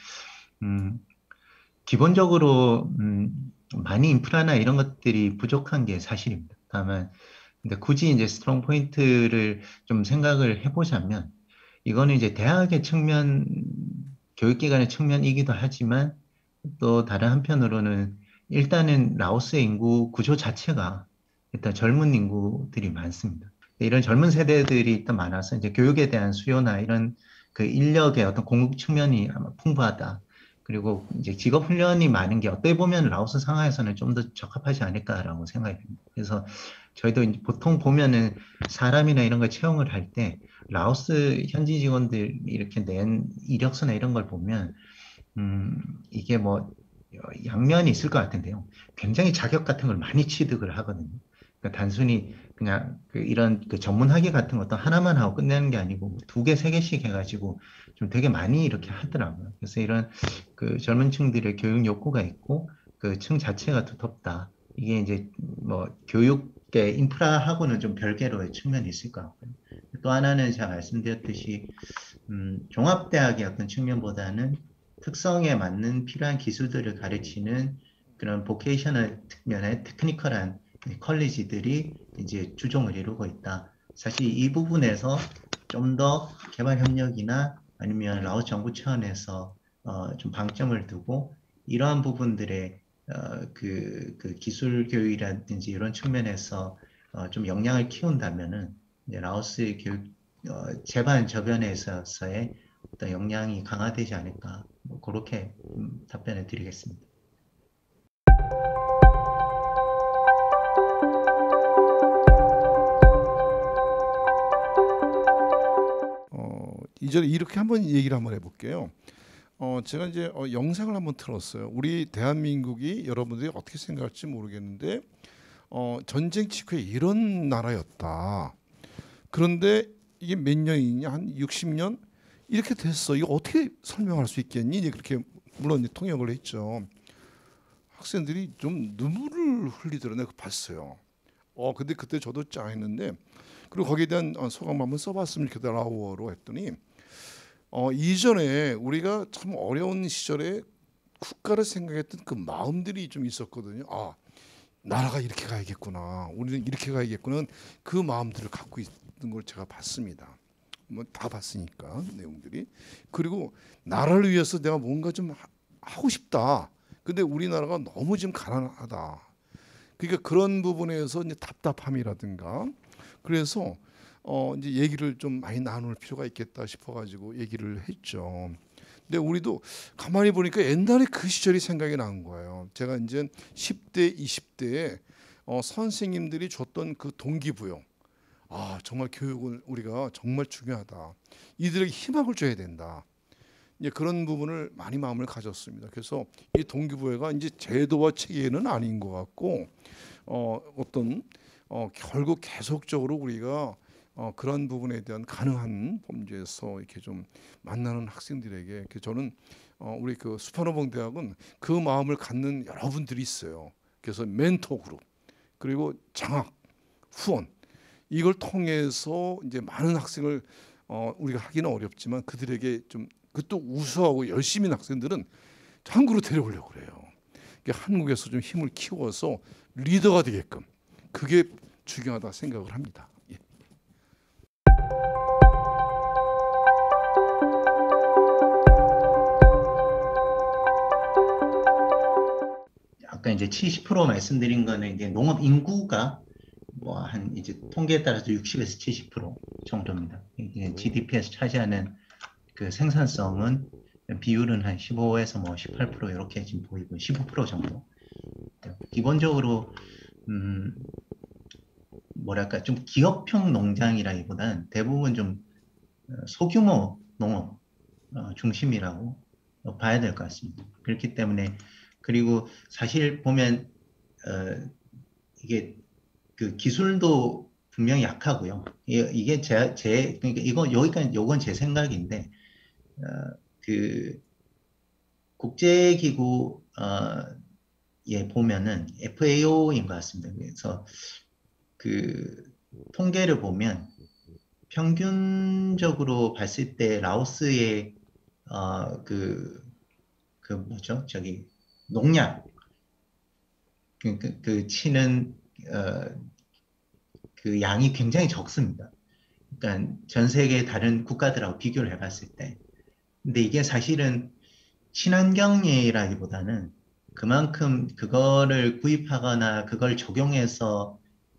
기본적으로 많이 인프라나 이런 것들이 부족한 게 사실입니다. 다만 근데 굳이 이제 스트롱 포인트를 좀 생각을 해보자면 이거는 이제 대학의 측면, 교육기관의 측면이기도 하지만 또 다른 한편으로는 일단은 라오스의 인구 구조 자체가 일단 젊은 인구들이 많습니다. 이런 젊은 세대들이 일단 많아서 이제 교육에 대한 수요나 이런 그 인력의 어떤 공급 측면이 아마 풍부하다. 그리고 이제 직업 훈련이 많은 게 어떻게 보면 라오스 상하에서는 좀 더 적합하지 않을까라고 생각이 듭니다. 그래서 저희도 이제 보통 보면은 사람이나 이런 걸 채용을 할 때 라오스 현지 직원들 이렇게 낸 이력서나 이런 걸 보면 이게 뭐 양면이 있을 것 같은데요. 굉장히 자격 같은 걸 많이 취득을 하거든요. 그러니까 단순히 그냥 이런 전문 학위 같은 것도 하나만 하고 끝내는 게 아니고 2개, 3개씩 해가지고 좀 되게 많이 이렇게 하더라고요. 그래서 이런 그 젊은 층들의 교육 욕구가 있고 그 층 자체가 두텁다. 이게 이제 뭐 교육계 인프라하고는 좀 별개로의 측면이 있을 것 같고요. 또 하나는 제가 말씀드렸듯이 종합대학의 어떤 측면보다는 특성에 맞는 필요한 기술들을 가르치는 그런 보케이셔널 측면의 테크니컬한 컬리지들이 이제 주종을 이루고 있다. 사실 이 부분에서 좀 더 개발 협력이나 아니면 라오스 정부 차원에서 좀 방점을 두고 이러한 부분들의 그 기술 교육이라든지 이런 측면에서 좀 역량을 키운다면은 이제 라오스의 교육 제반 저변에 있어서의 어떤 역량이 강화되지 않을까 뭐 그렇게 답변을 드리겠습니다. 이전에 이렇게 한번 얘기를 한번 해볼게요. 제가 이제 영상을 한번 틀었어요. 우리 대한민국이 여러분들이 어떻게 생각할지 모르겠는데 전쟁 직후에 이런 나라였다. 그런데 이게 몇 년이냐, 한 60년 이렇게 됐어. 이거 어떻게 설명할 수 있겠니? 이제 그렇게 물론 이제 통역을 했죠. 학생들이 좀 눈물을 흘리더라고요. 내가 봤어요. 근데 그때 저도 짱했는데, 그리고 거기에 대한 소감 한번 써봤으면 좋겠다 라오어로 했더니 이전에 우리가 참 어려운 시절에 국가를 생각했던 그 마음들이 좀 있었거든요. 나라가 이렇게 가야겠구나, 우리는 이렇게 가야겠구나, 그 마음들을 갖고 있는 걸 제가 봤습니다. 뭐 다 봤으니까 내용들이. 그리고 나라를 위해서 내가 뭔가 좀 하고 싶다. 근데 우리나라가 너무 지금 가난하다. 그러니까 그런 부분에서 이제 답답함이라든가, 그래서 이제 얘기를 좀 많이 나눌 필요가 있겠다 싶어가지고 얘기를 했죠. 근데 우리도 가만히 보니까 옛날에 그 시절이 생각이 나는 거예요. 제가 이제 10대, 20대에 선생님들이 줬던 그 동기부여. 정말 교육은 우리가 정말 중요하다. 이들에게 희망을 줘야 된다. 이제 그런 부분을 많이 마음을 가졌습니다. 그래서 이 동기부여가 이제 제도와 체계는 아닌 것 같고, 결국 계속적으로 우리가 그런 부분에 대한 가능한 범주에서 이렇게 좀 만나는 학생들에게, 저는 우리 그 스파노봉 대학은 그 마음을 갖는 여러분들이 있어요. 그래서 멘토 그룹, 그리고 장학, 후원, 이걸 통해서 이제 많은 학생을 우리가 하기는 어렵지만 그들에게 좀 그것도 우수하고 열심히 있는 학생들은 한국으로 데려오려고 그래요. 그러니까 한국에서 좀 힘을 키워서 리더가 되게끔, 그게 중요하다 생각을 합니다. 예. 아까 이제 70% 말씀드린 거는 이제 농업 인구가 뭐 한 이제 통계에 따라서 60에서 70% 정도입니다. 이게 GDP에서 차지하는 그 생산성은 비율은 한 15에서 뭐 18% 이렇게 지금 보이고 15% 정도. 기본적으로 뭐랄까 좀 기업형 농장이라기보다는 대부분 좀 소규모 농업 중심이라고 봐야 될 것 같습니다. 그렇기 때문에, 그리고 사실 보면 이게 그 기술도 분명히 약하고요. 이게 그러니까 요건 제 생각인데, 그 국제기구 예 보면은 FAO인 것 같습니다. 그래서 그 통계를 보면 평균적으로 봤을 때 라오스의 그 뭐죠? 저기 농약 그 치는 그 양이 굉장히 적습니다. 그러니까 전 세계 다른 국가들하고 비교를 해봤을 때. 근데 이게 사실은 친환경이라기보다는 그만큼 그거를 구입하거나 그걸 적용해서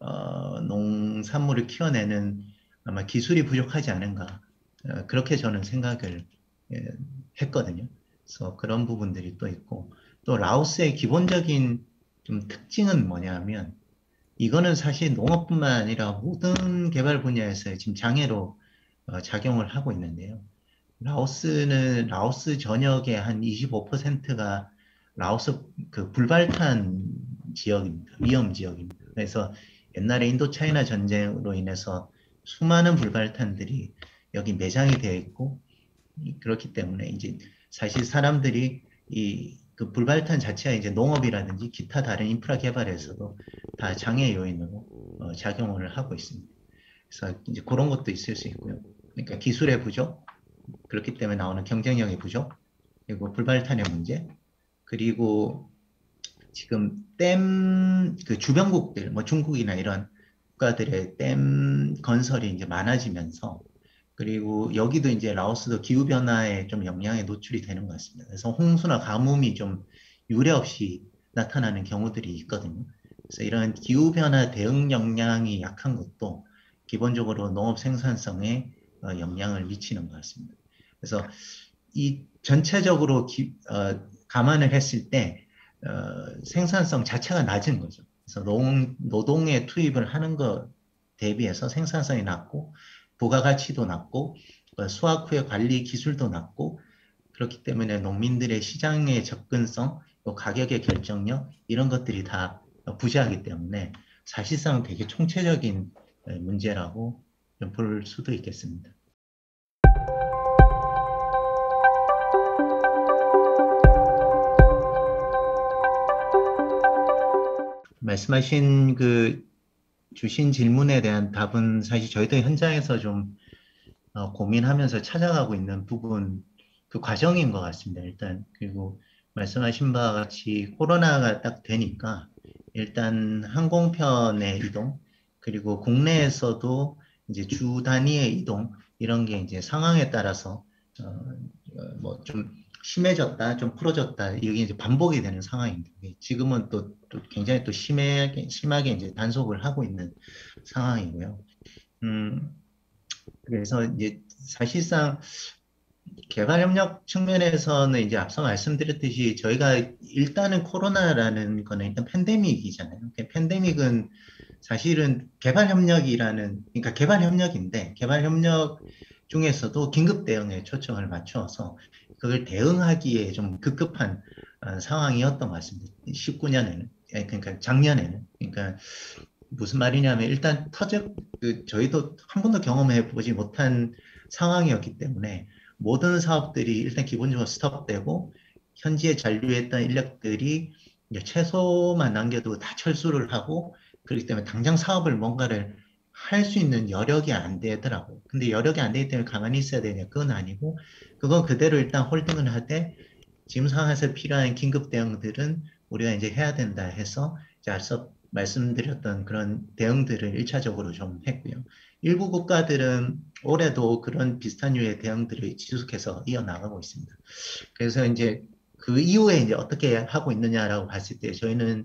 농산물을 키워내는 아마 기술이 부족하지 않은가, 그렇게 저는 생각을 했거든요. 그래서 그런 부분들이 또 있고, 또 라오스의 기본적인 좀 특징은 뭐냐면, 이거는 사실 농업뿐만 아니라 모든 개발 분야에서 지금 장애로 작용을 하고 있는데요. 라오스 전역의 한 25%가 라오스 그 불발탄 지역입니다. 위험 지역입니다. 그래서 옛날에 인도 차이나 전쟁으로 인해서 수많은 불발탄들이 여기 매장이 되어 있고, 그렇기 때문에 이제 사실 사람들이 그 불발탄 자체가 이제 농업이라든지 기타 다른 인프라 개발에서도 다 장애 요인으로 작용을 하고 있습니다. 그래서 이제 그런 것도 있을 수 있고요. 그러니까 기술의 부족, 그렇기 때문에 나오는 경쟁력의 부족, 그리고 불발탄의 문제, 그리고 지금 그 주변국들, 뭐 중국이나 이런 국가들의 댐 건설이 이제 많아지면서, 그리고 여기도 이제 라오스도 기후변화에 좀 영향에 노출이 되는 것 같습니다. 그래서 홍수나 가뭄이 좀 유례 없이 나타나는 경우들이 있거든요. 그래서 이런 기후변화 대응 역량이 약한 것도 기본적으로 농업 생산성에 영향을 미치는 것 같습니다. 그래서 이 전체적으로 감안을 했을 때 생산성 자체가 낮은 거죠. 그래서 노동에 투입을 하는 것 대비해서 생산성이 낮고 부가가치도 낮고 수확 후의 관리 기술도 낮고 그렇기 때문에 농민들의 시장의 접근성, 또 가격의 결정력 이런 것들이 다 부재하기 때문에 사실상 되게 총체적인 문제라고 볼 수도 있겠습니다. 말씀하신 주신 질문에 대한 답은 사실 저희도 현장에서 좀 고민하면서 찾아가고 있는 부분, 그 과정인 것 같습니다. 일단, 그리고 말씀하신 바와 같이 코로나가 딱 되니까 일단 항공편의 이동, 그리고 국내에서도 이제 주 단위의 이동, 이런 게 이제 상황에 따라서 뭐 좀 심해졌다, 좀 풀어졌다, 이게 이제 반복이 되는 상황입니다. 지금은 또 굉장히 또 심하게 이제 단속을 하고 있는 상황이고요. 그래서 이제 사실상 개발협력 측면에서는 이제 앞서 말씀드렸듯이 저희가 일단은 코로나라는 거는 일단 팬데믹이잖아요. 팬데믹은 사실은 그러니까 개발협력인데 개발협력 중에서도 긴급 대응에 초점을 맞추어서 그걸 대응하기에 좀 급급한 상황이었던 것 같습니다. 19년에는, 그러니까 작년에는. 그러니까 무슨 말이냐면 일단 저희도 한 번도 경험해 보지 못한 상황이었기 때문에 모든 사업들이 일단 기본적으로 스톱되고 현지에 잔류했던 인력들이 이제 최소만 남겨도 다 철수를 하고 그렇기 때문에 당장 사업을 뭔가를 할 수 있는 여력이 안 되더라고요. 근데 여력이 안 되기 때문에 가만히 있어야 되냐? 그건 아니고 그건 그대로 일단 홀딩을 하되 지금 상황에서 필요한 긴급 대응들은 우리가 이제 해야 된다 해서 이제 앞서 말씀드렸던 그런 대응들을 1차적으로 좀 했고요. 일부 국가들은 올해도 그런 비슷한 류의 대응들을 지속해서 이어나가고 있습니다. 그래서 이제 그 이후에 이제 어떻게 하고 있느냐라고 봤을 때 저희는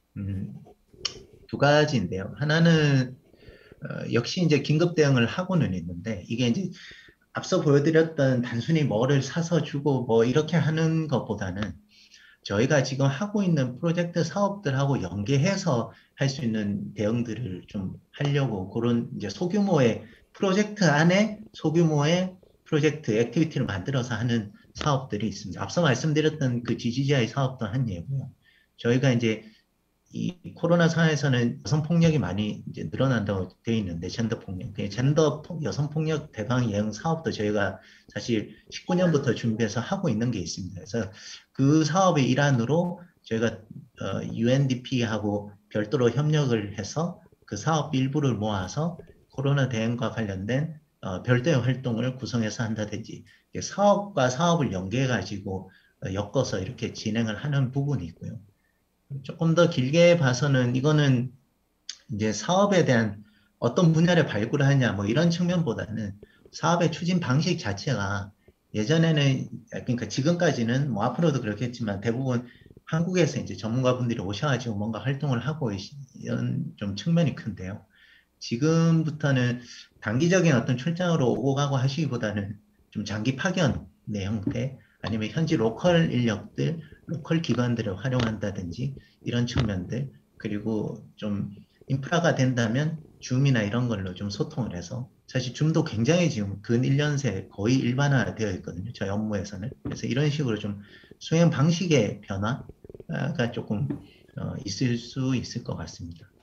두 가지인데요. 하나는 역시 이제 긴급 대응을 하고는 있는데 이게 이제 앞서 보여드렸던 단순히 뭐를 사서 주고 뭐 이렇게 하는 것보다는 저희가 지금 하고 있는 프로젝트 사업들하고 연계해서 할 수 있는 대응들을 좀 하려고 그런 이제 소규모의 프로젝트 안에 소규모의 프로젝트 액티비티를 만들어서 하는 사업들이 있습니다. 앞서 말씀드렸던 그 GGGI 사업도 한 예고요. 저희가 이제 이 코로나 상황에서는 여성 폭력이 많이 이제 늘어난다고 되어 있는데 젠더 폭력, 여성 폭력 대방 예방 사업도 저희가 사실 19년부터 준비해서 하고 있는 게 있습니다. 그래서 그 사업의 일환으로 저희가 UNDP하고 별도로 협력을 해서 그 사업 일부를 모아서 코로나 대응과 관련된 별도의 활동을 구성해서 한다든지 사업과 사업을 연계해 가지고 엮어서 이렇게 진행을 하는 부분이 있고요. 조금 더 길게 봐서는 이거는 이제 사업에 대한 어떤 분야를 발굴하냐 뭐 이런 측면보다는 사업의 추진 방식 자체가 예전에는 그러니까 지금까지는 뭐 앞으로도 그렇겠지만 대부분 한국에서 이제 전문가분들이 오셔가지고 뭔가 활동을 하고 이런 좀 측면이 큰데요. 지금부터는 단기적인 어떤 출장으로 오고 가고 하시기보다는 좀 장기 파견의 형태 아니면 현지 로컬 인력들, 로컬 기관들을 활용한다든지 이런 측면들 그리고 좀 인프라가 된다면 줌이나 이런 걸로 좀 소통을 해서 사실 줌도 굉장히 지금 근 1년 새 거의 일반화되어 있거든요. 저희 업무에서는. 그래서 이런 식으로 좀 수행 방식의 변화가 조금 있을 수 있을 것 같습니다.